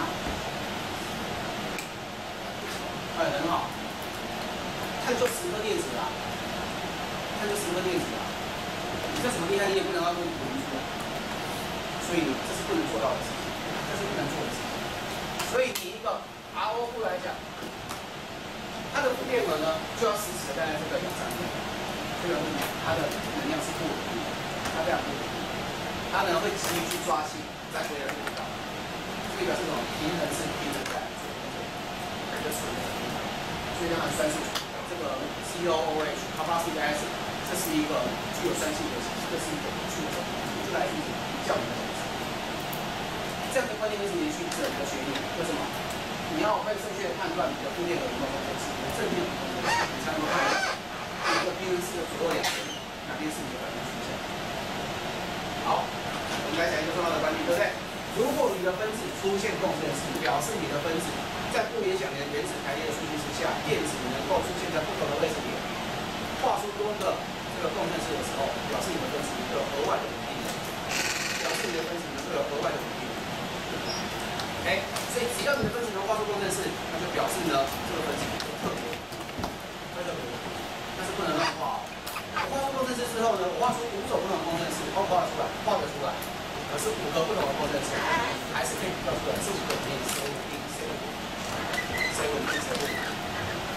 哎，很好。碳就10颗电子啦，碳就10颗电子啦。你再怎么厉害，你也不能让东西滚出来。所以呢，这是不能做到的事情，这是不能做的事情。所以以一个 RO 负来讲，它的负电荷呢，就要死死的待在这个氧上面。这个它的能量是不稳定的，它非常不稳定，它呢会急于去抓气，再回来这个地方。所以表示什么？平衡是平衡在这个水的地方，所以它酸性。这个 COOH 它发出的 acid， 这是一个具有酸性的，这是一个具有就来自于比较的东西。这样的观念为什么延续这个学历？为什么？你要会正确的判断你的负电荷有没有共振式，你的正面共振式，你才能够判断你的平衡式的左右两边哪边是你的反应出现。好，我们来讲一个重要的观念，对不对？如果你的分子出现共振式，表示你的分子在不影响你的原子排列的顺序之下，电子能够出现在不同的位置点，画出多个这个共振式的时候，表示你的分子能够有额外的稳定性，表示你的分子能够有额外的稳定性。OK， 所以只要你的分子能画出共振式，那就表示呢这个分子特别，但是不能乱画哦。我画出共振式之后呢，我画出5种不同的共振式，画得出来，画得出来。可是5个不同的共振式，还是可以比较出来，是5个里面谁稳定，谁稳定，谁稳定，谁不稳定。我们就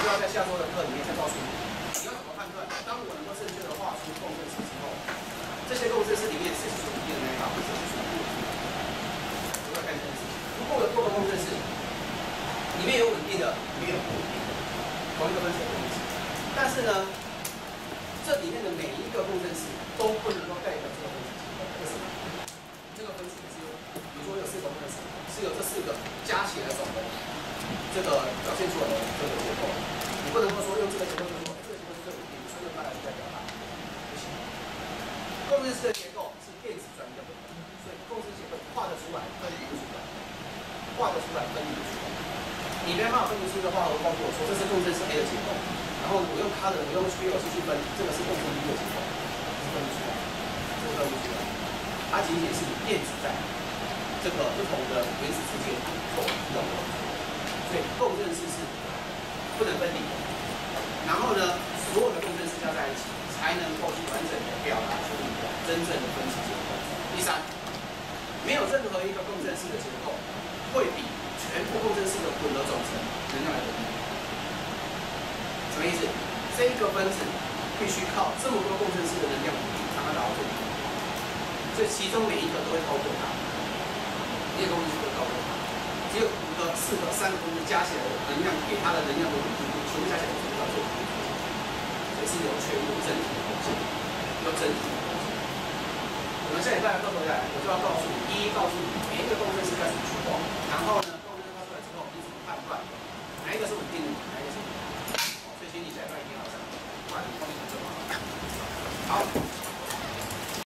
要在下周的课里面再告诉你，你要怎么判断？当我能够正确的画出共振式之后，这些共振式里面谁是属于 DNA 号，谁是属于物质？有没有看这件事？如果有多个共振式，里面有稳定的，里面有不稳定的，同一个分子有共振式，但是呢，这里面的每一个共振式都不能够代表这个分子结构。为什么？这个分子只有，比如说有4个共振式，是由这4个加起来总的这个表现出来的这个结构。你不能够说用这个结构就说，这个结构是最稳定的，所以用它来代表它，不行。共振式的结构是电子转移的本能，所以共振结构画得出来，分离不出来，画得出来，分离不出来。你没办法分离出的话，我告诉我说这是共振式 A 的结构，然后我用它的，我用 QLC 去分，这个是共振 B 的结构，是分不出来，这个分不出来。它仅仅是电子在这个不同的原子之间做移动的动作，所以共振式是不能分离的。然后呢，所有的共振式加在一起，才能够去完整的表达出你的真正的分子结构。第三，没有任何一个共振式的结构会比全部共振式的混合总成能量来的低。什么意思？这一个分子必须靠这么多共振式的能量比例才能达到最低，所以其中每一个都会超过它，这些共振式都超过它。只有5个、4个、3个共振加起来的能量给它的能量的稳定度，全部加起来就到最低，所以是有全部整体的贡献，有整体的贡献。我们下礼拜课回来，我就要告诉你，一一告诉你每一个共振式该怎么去画，然后呢，共振式画出来之后，你怎么判断哪一个是稳定的，哪一个是不稳定的。所以请你下礼拜一定要上，不然你后面就做不好。好。